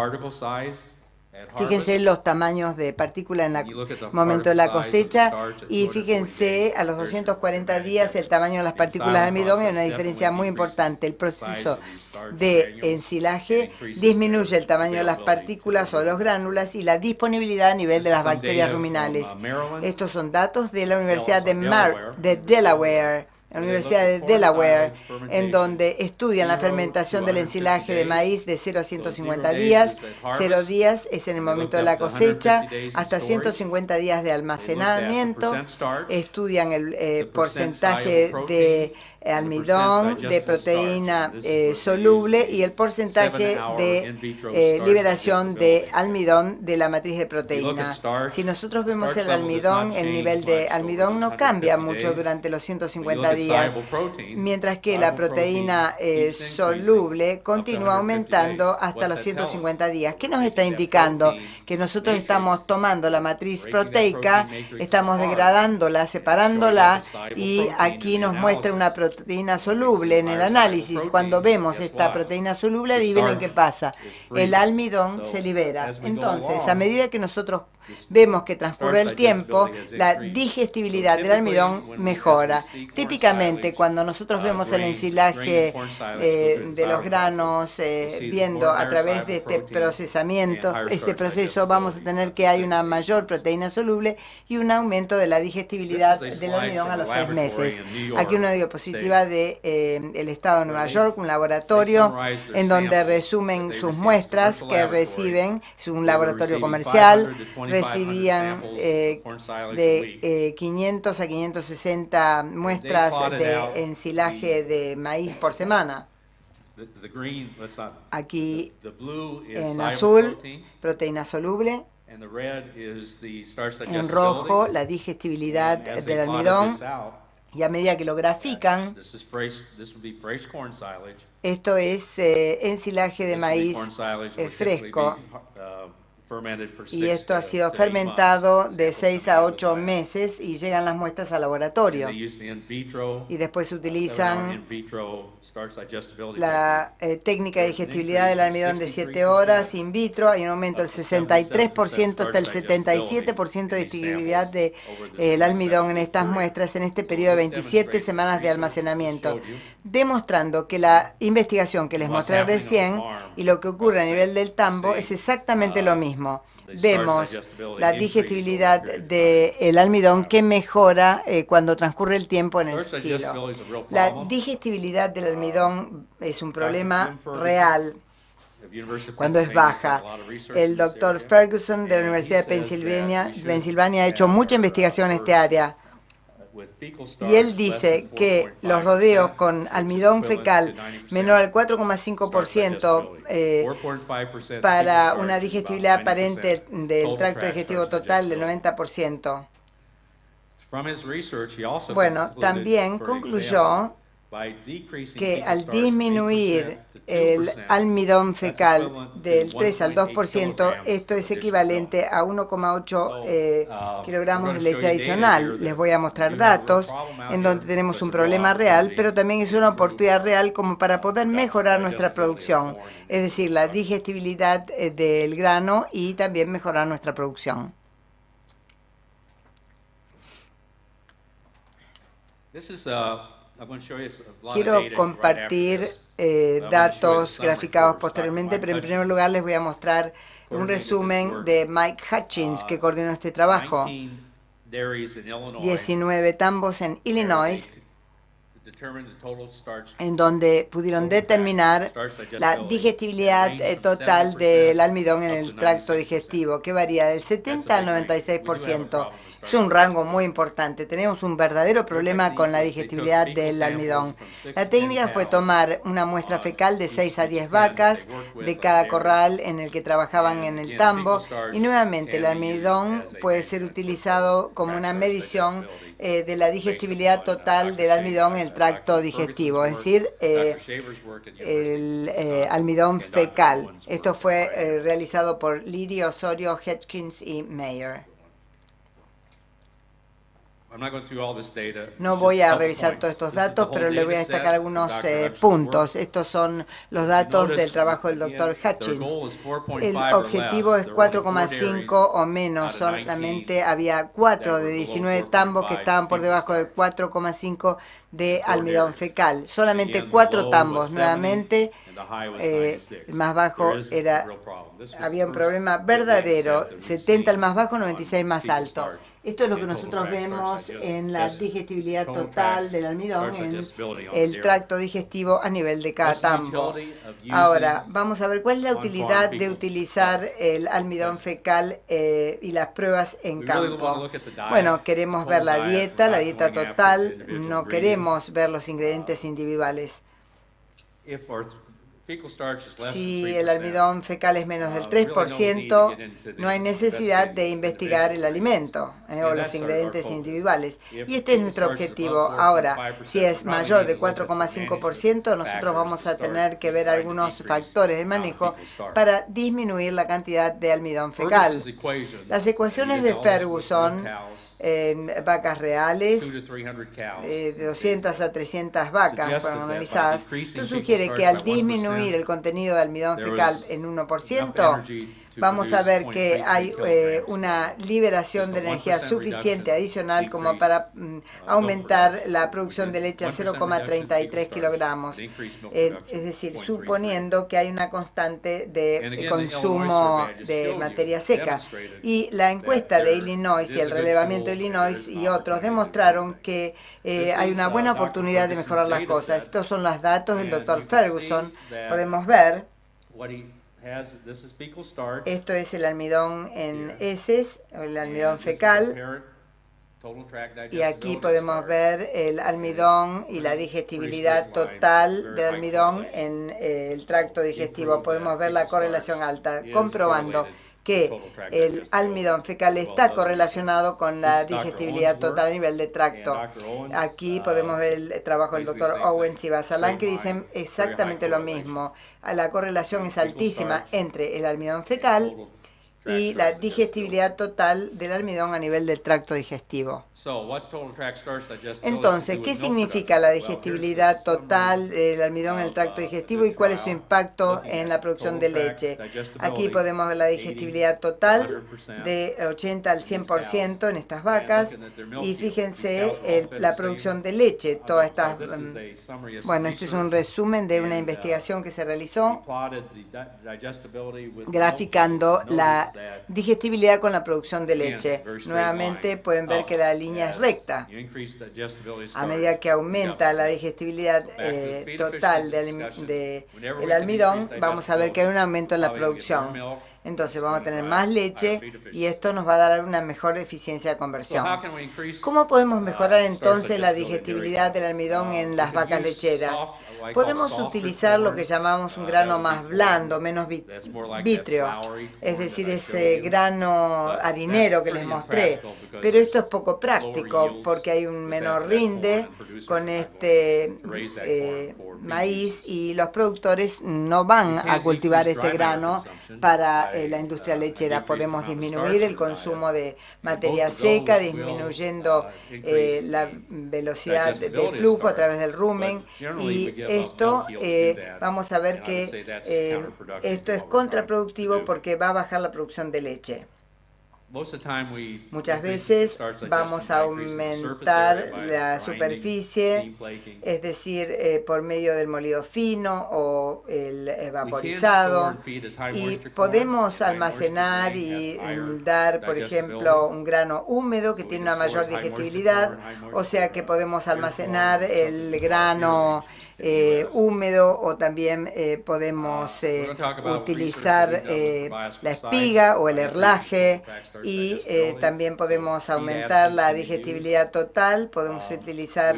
Fíjense los tamaños de partícula en el momento de la cosecha y fíjense a los 240 días el tamaño de las partículas de almidón. Hay una diferencia muy importante. El proceso de ensilaje disminuye el tamaño de las partículas o de los gránulas y la disponibilidad a nivel de las bacterias ruminales. Estos son datos de la Universidad de Delaware. La Universidad de Delaware, en donde estudian la fermentación del ensilaje de maíz de 0 a 150 días. 0 días es en el momento de la cosecha, hasta 150 días de almacenamiento. Estudian el porcentaje de almidón, de proteína soluble y el porcentaje de liberación de almidón de la matriz de proteína. Si nosotros vemos el almidón, el nivel de almidón no cambia mucho durante los 150 días, mientras que la proteína soluble continúa aumentando hasta los 150 días. ¿Qué nos está indicando? Que nosotros estamos tomando la matriz proteica, estamos degradándola, separándola, y aquí nos muestra una proteína soluble en el análisis. Cuando vemos esta proteína soluble, adivinen qué pasa. El almidón se libera. Entonces, a medida que nosotros vemos que transcurre el tiempo, la digestibilidad del almidón mejora. Típicamente, cuando nosotros vemos el ensilaje de los granos, viendo a través de este procesamiento, este proceso, vamos a tener que hay una mayor proteína soluble y un aumento de la digestibilidad del almidón a los 6 meses. Aquí una diapositiva del estado de Nueva York, un laboratorio en donde resumen sus muestras que reciben. Es un laboratorio comercial. Recibían de 500 a 560 muestras de ensilaje de maíz por semana. Aquí en azul, proteína soluble. En rojo, la digestibilidad del almidón. Y a medida que lo grafican, esto es ensilaje de maíz fresco. Y esto ha sido fermentado de 6 a 8 meses y llegan las muestras al laboratorio. Y después utilizan la técnica de digestibilidad del almidón de 7 horas in vitro. Hay un aumento del 63% hasta el 77% de digestibilidad del almidón en estas muestras en este periodo de 27 semanas de almacenamiento, demostrando que la investigación que les mostré recién y lo que ocurre a nivel del tambo es exactamente lo mismo. Vemos la digestibilidad del almidón que mejora cuando transcurre el tiempo en el silo. La digestibilidad del almidón es un problema real cuando es baja. El doctor Ferguson de la Universidad de Pensilvania ha hecho mucha investigación en esta área. Y él dice que los rodeos con almidón fecal menor al 4,5% para una digestibilidad aparente del tracto digestivo total del 90%. Bueno, también concluyó que al disminuir el almidón fecal del 3 al 2%, esto es equivalente a 1,8 kilogramos de leche adicional. Les voy a mostrar datos en donde tenemos un problema real, pero también es una oportunidad real como para poder mejorar nuestra producción, es decir, la digestibilidad del grano y también mejorar nuestra producción. Quiero compartir datos graficados posteriormente, pero en primer lugar les voy a mostrar un resumen de Mike Hutchins, que coordinó este trabajo. 19 tambos en Illinois en donde pudieron determinar la digestibilidad total del almidón en el tracto digestivo, que varía del 70 al 96%. Es un rango muy importante. Tenemos un verdadero problema con la digestibilidad del almidón. La técnica fue tomar una muestra fecal de 6 a 10 vacas de cada corral en el que trabajaban en el tambo, y nuevamente el almidón puede ser utilizado como una medición de la digestibilidad total del almidón en el tracto digestivo, es decir, el almidón fecal. Esto fue realizado por Liddy, Osorio, Hedgkins y Mayer. No voy a revisar todos estos datos, pero le voy a destacar algunos puntos. Estos son los datos del trabajo del Dr. Hutchins. El objetivo es 4,5 o menos. Solamente había 4 de 19 tambos que estaban por debajo de 4,5 de almidón fecal. Solamente 4 tambos. Nuevamente, el más bajo había un problema verdadero. 70 el más bajo, 96 más alto. Esto es lo que nosotros vemos en la digestibilidad total del almidón en el tracto digestivo a nivel de cada tambo. Ahora, vamos a ver cuál es la utilidad de utilizar el almidón fecal y las pruebas en campo. Bueno, queremos ver la dieta total, no queremos ver los ingredientes individuales. Si el almidón fecal es menos del 3%, no hay necesidad de investigar el alimento o los ingredientes individuales. Y este es nuestro objetivo. Ahora, si es mayor de 4,5%, nosotros vamos a tener que ver algunos factores de manejo para disminuir la cantidad de almidón fecal. Las ecuaciones de Ferguson en vacas reales, de 200 a 300 vacas fueron analizadas. Esto sugiere que al disminuir el contenido de almidón fecal en 1%, vamos a ver que hay una liberación de energía suficiente adicional como para aumentar la producción de leche a 0,33 kilogramos. Es decir, suponiendo que hay una constante de consumo de materia seca. Y la encuesta de Illinois y el relevamiento de Illinois y otros demostraron que hay una buena oportunidad de mejorar las cosas. Estos son los datos del Dr. Ferguson. Podemos ver. Esto es el almidón en heces, el almidón fecal. Y aquí podemos ver el almidón y la digestibilidad total del almidón en el tracto digestivo. Podemos ver la correlación alta, comprobando que el almidón fecal está correlacionado con la digestibilidad total a nivel de tracto. Aquí podemos ver el trabajo del Dr. Owens y Basalan, que dicen exactamente lo mismo. La correlación es altísima entre el almidón fecal y la digestibilidad total del almidón a nivel del tracto digestivo. Entonces, ¿qué significa la digestibilidad total del almidón en el tracto digestivo y cuál es su impacto en la producción de leche? Aquí podemos ver la digestibilidad total de 80 al 100% en estas vacas y fíjense la producción de leche. Todas estas, bueno, este es un resumen de una investigación que se realizó graficando la digestibilidad con la producción de leche. Nuevamente pueden ver que la línea es recta. A medida que aumenta la digestibilidad total del almidón, vamos a ver que hay un aumento en la producción. Entonces vamos a tener más leche y esto nos va a dar una mejor eficiencia de conversión. ¿Cómo podemos mejorar entonces la digestibilidad del almidón en las vacas lecheras? Podemos utilizar lo que llamamos un grano más blando, menos vítreo, es decir, ese grano harinero que les mostré. Pero esto es poco práctico porque hay un menor rinde con este maíz y los productores no van a cultivar este grano para la industria lechera. Podemos disminuir el consumo de materia seca, disminuyendo la velocidad de flujo a través del rumen, y esto vamos a ver que esto es contraproductivo porque va a bajar la producción de leche. Muchas veces vamos a aumentar la superficie, es decir, por medio del molido fino o el vaporizado, y podemos almacenar y dar, por ejemplo, un grano húmedo que tiene una mayor digestibilidad, o sea que podemos almacenar el grano húmedo, o también podemos utilizar la espiga o el herlaje, y también podemos aumentar la digestibilidad total. Podemos utilizar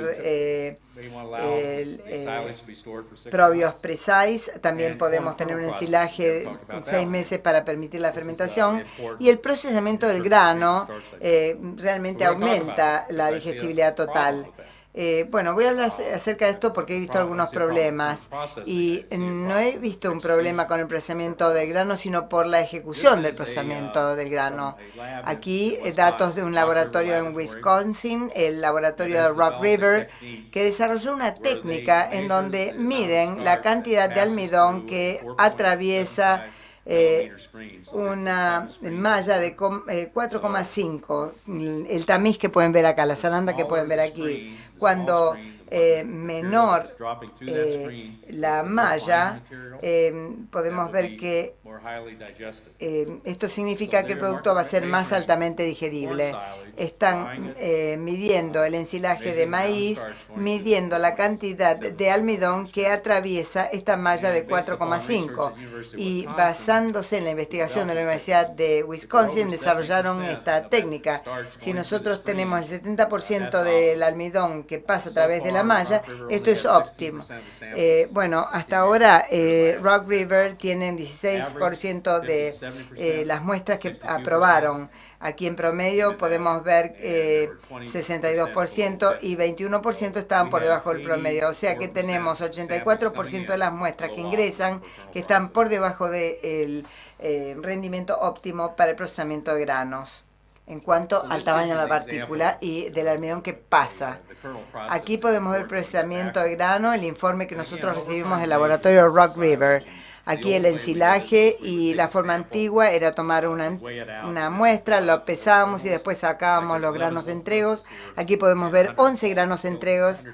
Probios Precise. También podemos tener un ensilaje con 6 meses para permitir la fermentación, y el procesamiento del grano realmente aumenta la digestibilidad total. Bueno, voy a hablar acerca de esto porque he visto algunos problemas, y no he visto un problema con el procesamiento del grano, sino por la ejecución del procesamiento del grano. Aquí datos de un laboratorio en Wisconsin, el laboratorio de Rock River, que desarrolló una técnica en donde miden la cantidad de almidón que atraviesa una malla de 4,5, el tamiz que pueden ver acá, la zaranda que pueden ver aquí. Cuando menor la malla, podemos ver que esto significa que el producto va a ser más altamente digerible. Están midiendo el ensilaje de maíz, midiendo la cantidad de almidón que atraviesa esta malla de 4,5, y basándose en la investigación de la Universidad de Wisconsin desarrollaron esta técnica. Si nosotros tenemos el 70% del almidón que pasa a través de la malla, esto es óptimo. Bueno, hasta ahora Rock River tiene 16% de las muestras que aprobaron. Aquí en promedio podemos ver 62% y 21% estaban por debajo del promedio. O sea que tenemos 84% de las muestras que ingresan que están por debajo del rendimiento óptimo para el procesamiento de granos en cuanto al tamaño de la partícula y del almidón que pasa. Aquí podemos ver el procesamiento de grano, el informe que nosotros recibimos del laboratorio Rock River. Aquí el ensilaje, y la forma antigua era tomar una muestra, lo pesábamos y después sacábamos los granos entregos. Aquí podemos ver 11 granos entregos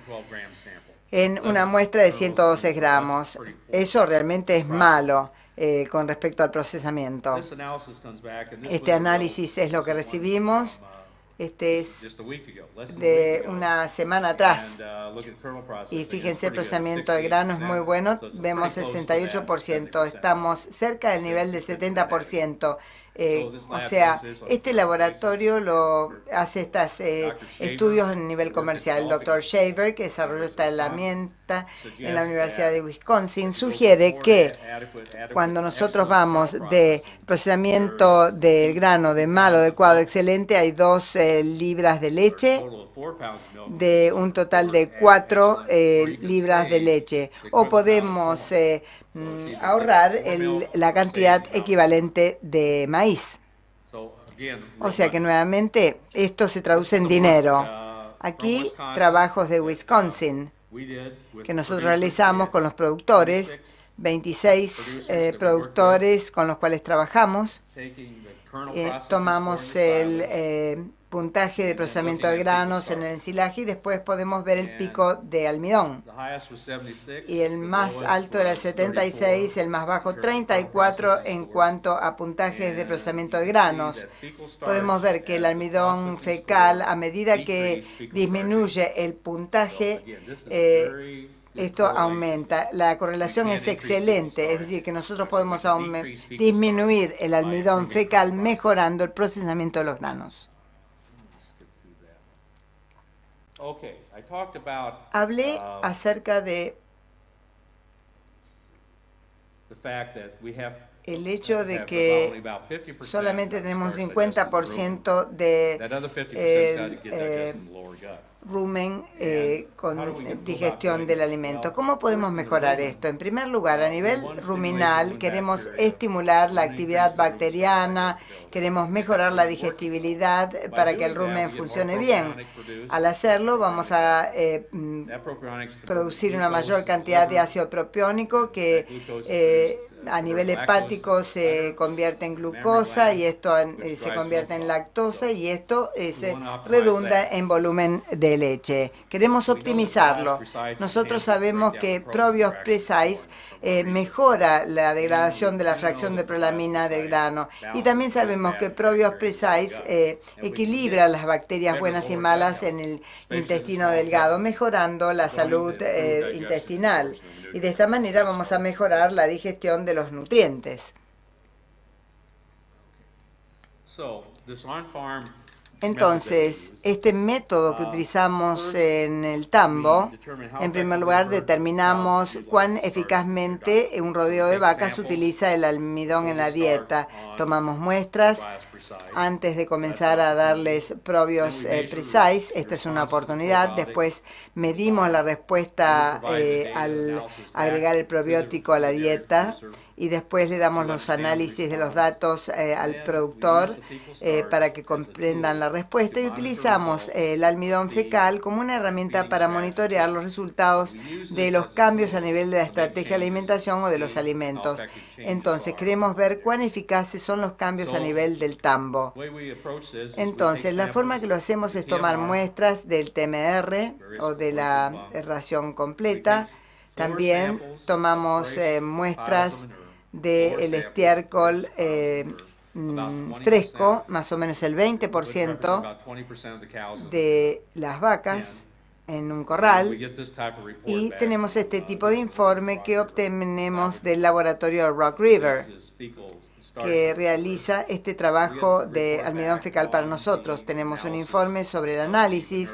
en una muestra de 112 gramos. Eso realmente es malo con respecto al procesamiento. Este análisis es lo que recibimos. Este es de una semana atrás. Y fíjense, el procesamiento de grano es muy bueno. Vemos 68%. Estamos cerca del nivel de 70%. O sea, este laboratorio lo hace estos estudios a nivel comercial. El Dr. Shaver, que desarrolló esta herramienta en la Universidad de Wisconsin, sugiere que cuando nosotros vamos de procesamiento del grano de malo, adecuado, excelente, hay 2 libras de leche, de un total de 4 libras de leche. O podemos ahorrar la cantidad equivalente de maíz. O sea que nuevamente esto se traduce en dinero. Aquí trabajos de Wisconsin que nosotros realizamos con los productores, 26 productores con los cuales trabajamos. Tomamos el puntaje de procesamiento de granos en el ensilaje, y después podemos ver el pico de almidón. Y el más alto era el 76, el más bajo 34 en cuanto a puntajes de procesamiento de granos. Podemos ver que el almidón fecal, a medida que disminuye el puntaje, esto aumenta. La correlación es excelente, es decir, que nosotros podemos disminuir el almidón fecal mejorando el procesamiento de los granos. Hablé acerca de el hecho de que solamente tenemos un 50% de rumen con digestión del alimento. ¿Cómo podemos mejorar esto? En primer lugar, a nivel ruminal, queremos estimular la actividad bacteriana, queremos mejorar la digestibilidad para que el rumen funcione bien. Al hacerlo, vamos a producir una mayor cantidad de ácido propiónico que a nivel hepático se convierte en glucosa y esto se convierte en lactosa y esto se redunda en volumen de leche. Queremos optimizarlo. Nosotros sabemos que Probios Precise mejora la degradación de la fracción de prolamina del grano y también sabemos que Probios Precise equilibra las bacterias buenas y malas en el intestino delgado, mejorando la salud intestinal. Y de esta manera vamos a mejorar la digestión de los nutrientes. Entonces, este método que utilizamos en el tambo, en primer lugar determinamos cuán eficazmente un rodeo de vacas utiliza el almidón en la dieta. Tomamos muestras antes de comenzar a darles Probios Precise. Esta es una oportunidad. Después medimos la respuesta al agregar el probiótico a la dieta y después le damos los análisis de los datos al productor para que comprendan la respuesta y utilizamos el almidón fecal como una herramienta para monitorear los resultados de los cambios a nivel de la estrategia de alimentación o de los alimentos. Entonces, queremos ver cuán eficaces son los cambios a nivel del tambo. Entonces, la forma que lo hacemos es tomar muestras del TMR o de la ración completa. También tomamos muestras del estiércol fresco, más o menos el 20% de las vacas en un corral, y tenemos este tipo de informe que obtenemos del laboratorio Rock River, que realiza este trabajo de almidón fecal para nosotros. Tenemos un informe sobre el análisis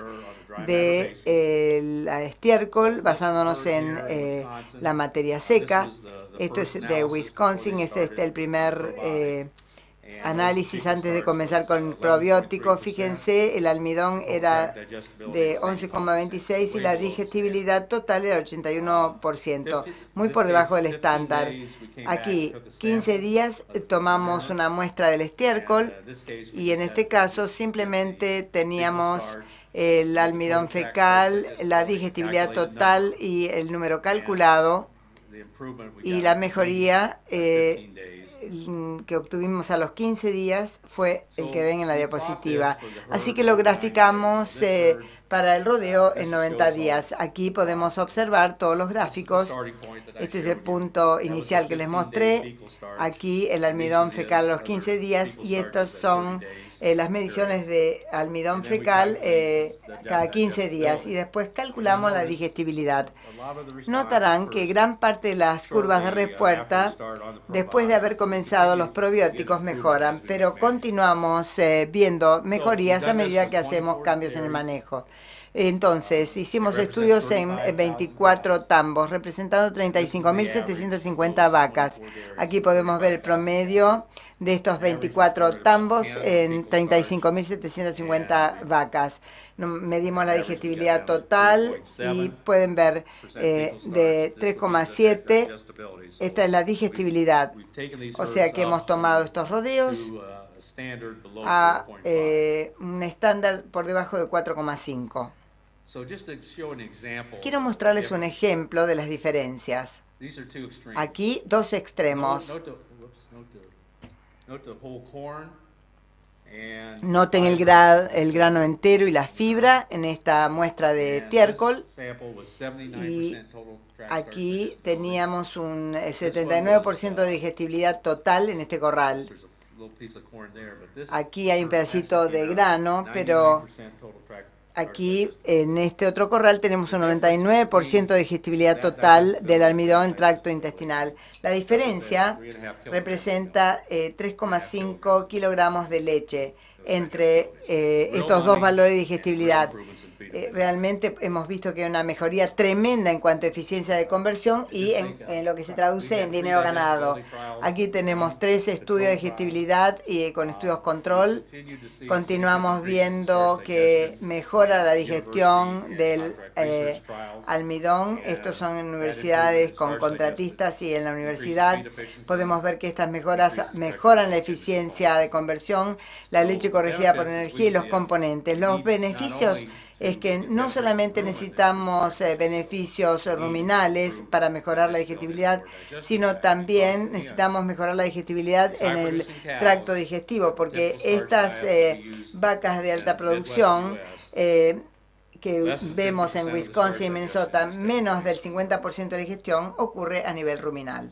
de estiércol basándonos en la materia seca. Esto es de Wisconsin, este es el primer análisis antes de comenzar con el probiótico. Fíjense, el almidón era de 11,26 y la digestibilidad total era 81%, muy por debajo del estándar. Aquí, 15 días, tomamos una muestra del estiércol y en este caso simplemente teníamos el almidón fecal, la digestibilidad total y el número calculado, y la mejoría que obtuvimos a los 15 días fue el que ven en la diapositiva. Así que lo graficamos para el rodeo en 90 días. Aquí podemos observar todos los gráficos. Este es el punto inicial que les mostré. Aquí el almidón fecal a los 15 días y estos son las mediciones de almidón fecal cada 15 días y después calculamos la digestibilidad. Notarán que gran parte de las curvas de respuesta, después de haber comenzado los probióticos, mejoran, pero continuamos viendo mejorías a medida que hacemos cambios en el manejo. Entonces, hicimos estudios en 24 tambos, representando 35.750 vacas. Aquí podemos ver el promedio de estos 24 tambos en 35.750 vacas. Medimos la digestibilidad total y pueden ver de 3,7. Esta es la digestibilidad. O sea que hemos tomado estos rodeos a un estándar por debajo de 4,5. Quiero mostrarles un ejemplo de las diferencias. Aquí, dos extremos. Noten el grano entero y la fibra en esta muestra de estiércol. Y aquí teníamos un 79% de digestibilidad total en este corral. Aquí hay un pedacito de grano, pero aquí, en este otro corral, tenemos un 99% de digestibilidad total del almidón en el tracto intestinal. La diferencia representa 3,5 kilogramos de leche entre estos dos valores de digestibilidad. realmente hemos visto que hay una mejoría tremenda en cuanto a eficiencia de conversión y en lo que se traduce en dinero ganado. Aquí tenemos 3 estudios de digestibilidad y con estudios control. Continuamos viendo que mejora la digestión del almidón. Estos son en universidades con contratistas y en la universidad podemos ver que estas mejoras mejoran la eficiencia de conversión, la leche corregida por energía y los componentes. Los beneficios es que no solamente necesitamos beneficios ruminales para mejorar la digestibilidad, sino también necesitamos mejorar la digestibilidad en el tracto digestivo, porque estas vacas de alta producción que vemos en Wisconsin y Minnesota, menos del 50% de digestión ocurre a nivel ruminal.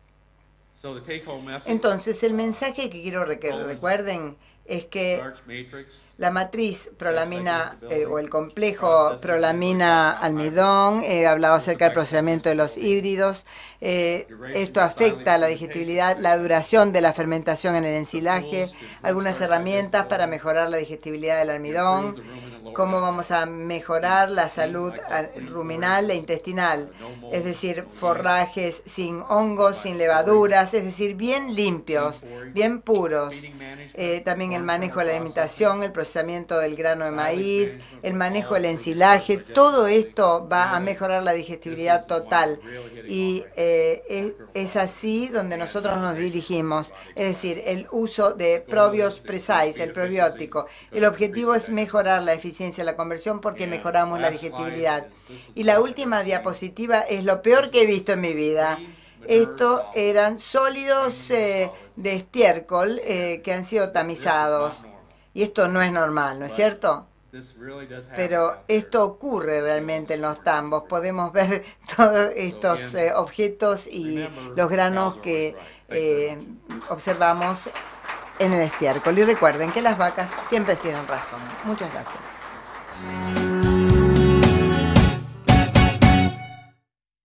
Entonces, el mensaje que quiero que recuerden es que la matriz prolamina o el complejo prolamina-almidón, hablaba acerca del procesamiento de los híbridos. Esto afecta a la digestibilidad, la duración de la fermentación en el ensilaje, algunas herramientas para mejorar la digestibilidad del almidón, cómo vamos a mejorar la salud ruminal e intestinal, es decir, forrajes sin hongos, sin levaduras, es decir, bien limpios, bien puros. También el manejo de la alimentación, el procesamiento del grano de maíz, el manejo del ensilaje, todo esto va a mejorar la digestibilidad total. Y es así donde nosotros nos dirigimos, es decir, el uso de Probios Precise, el probiótico. El objetivo es mejorar la eficiencia de la conversión porque mejoramos la digestibilidad. Y la última diapositiva es lo peor que he visto en mi vida. Esto eran sólidos de estiércol que han sido tamizados. Y esto no es normal, ¿no es cierto? Pero esto ocurre realmente en los tambos. Podemos ver todos estos objetos y los granos que observamos en el estiércol. Y recuerden que las vacas siempre tienen razón. Muchas gracias.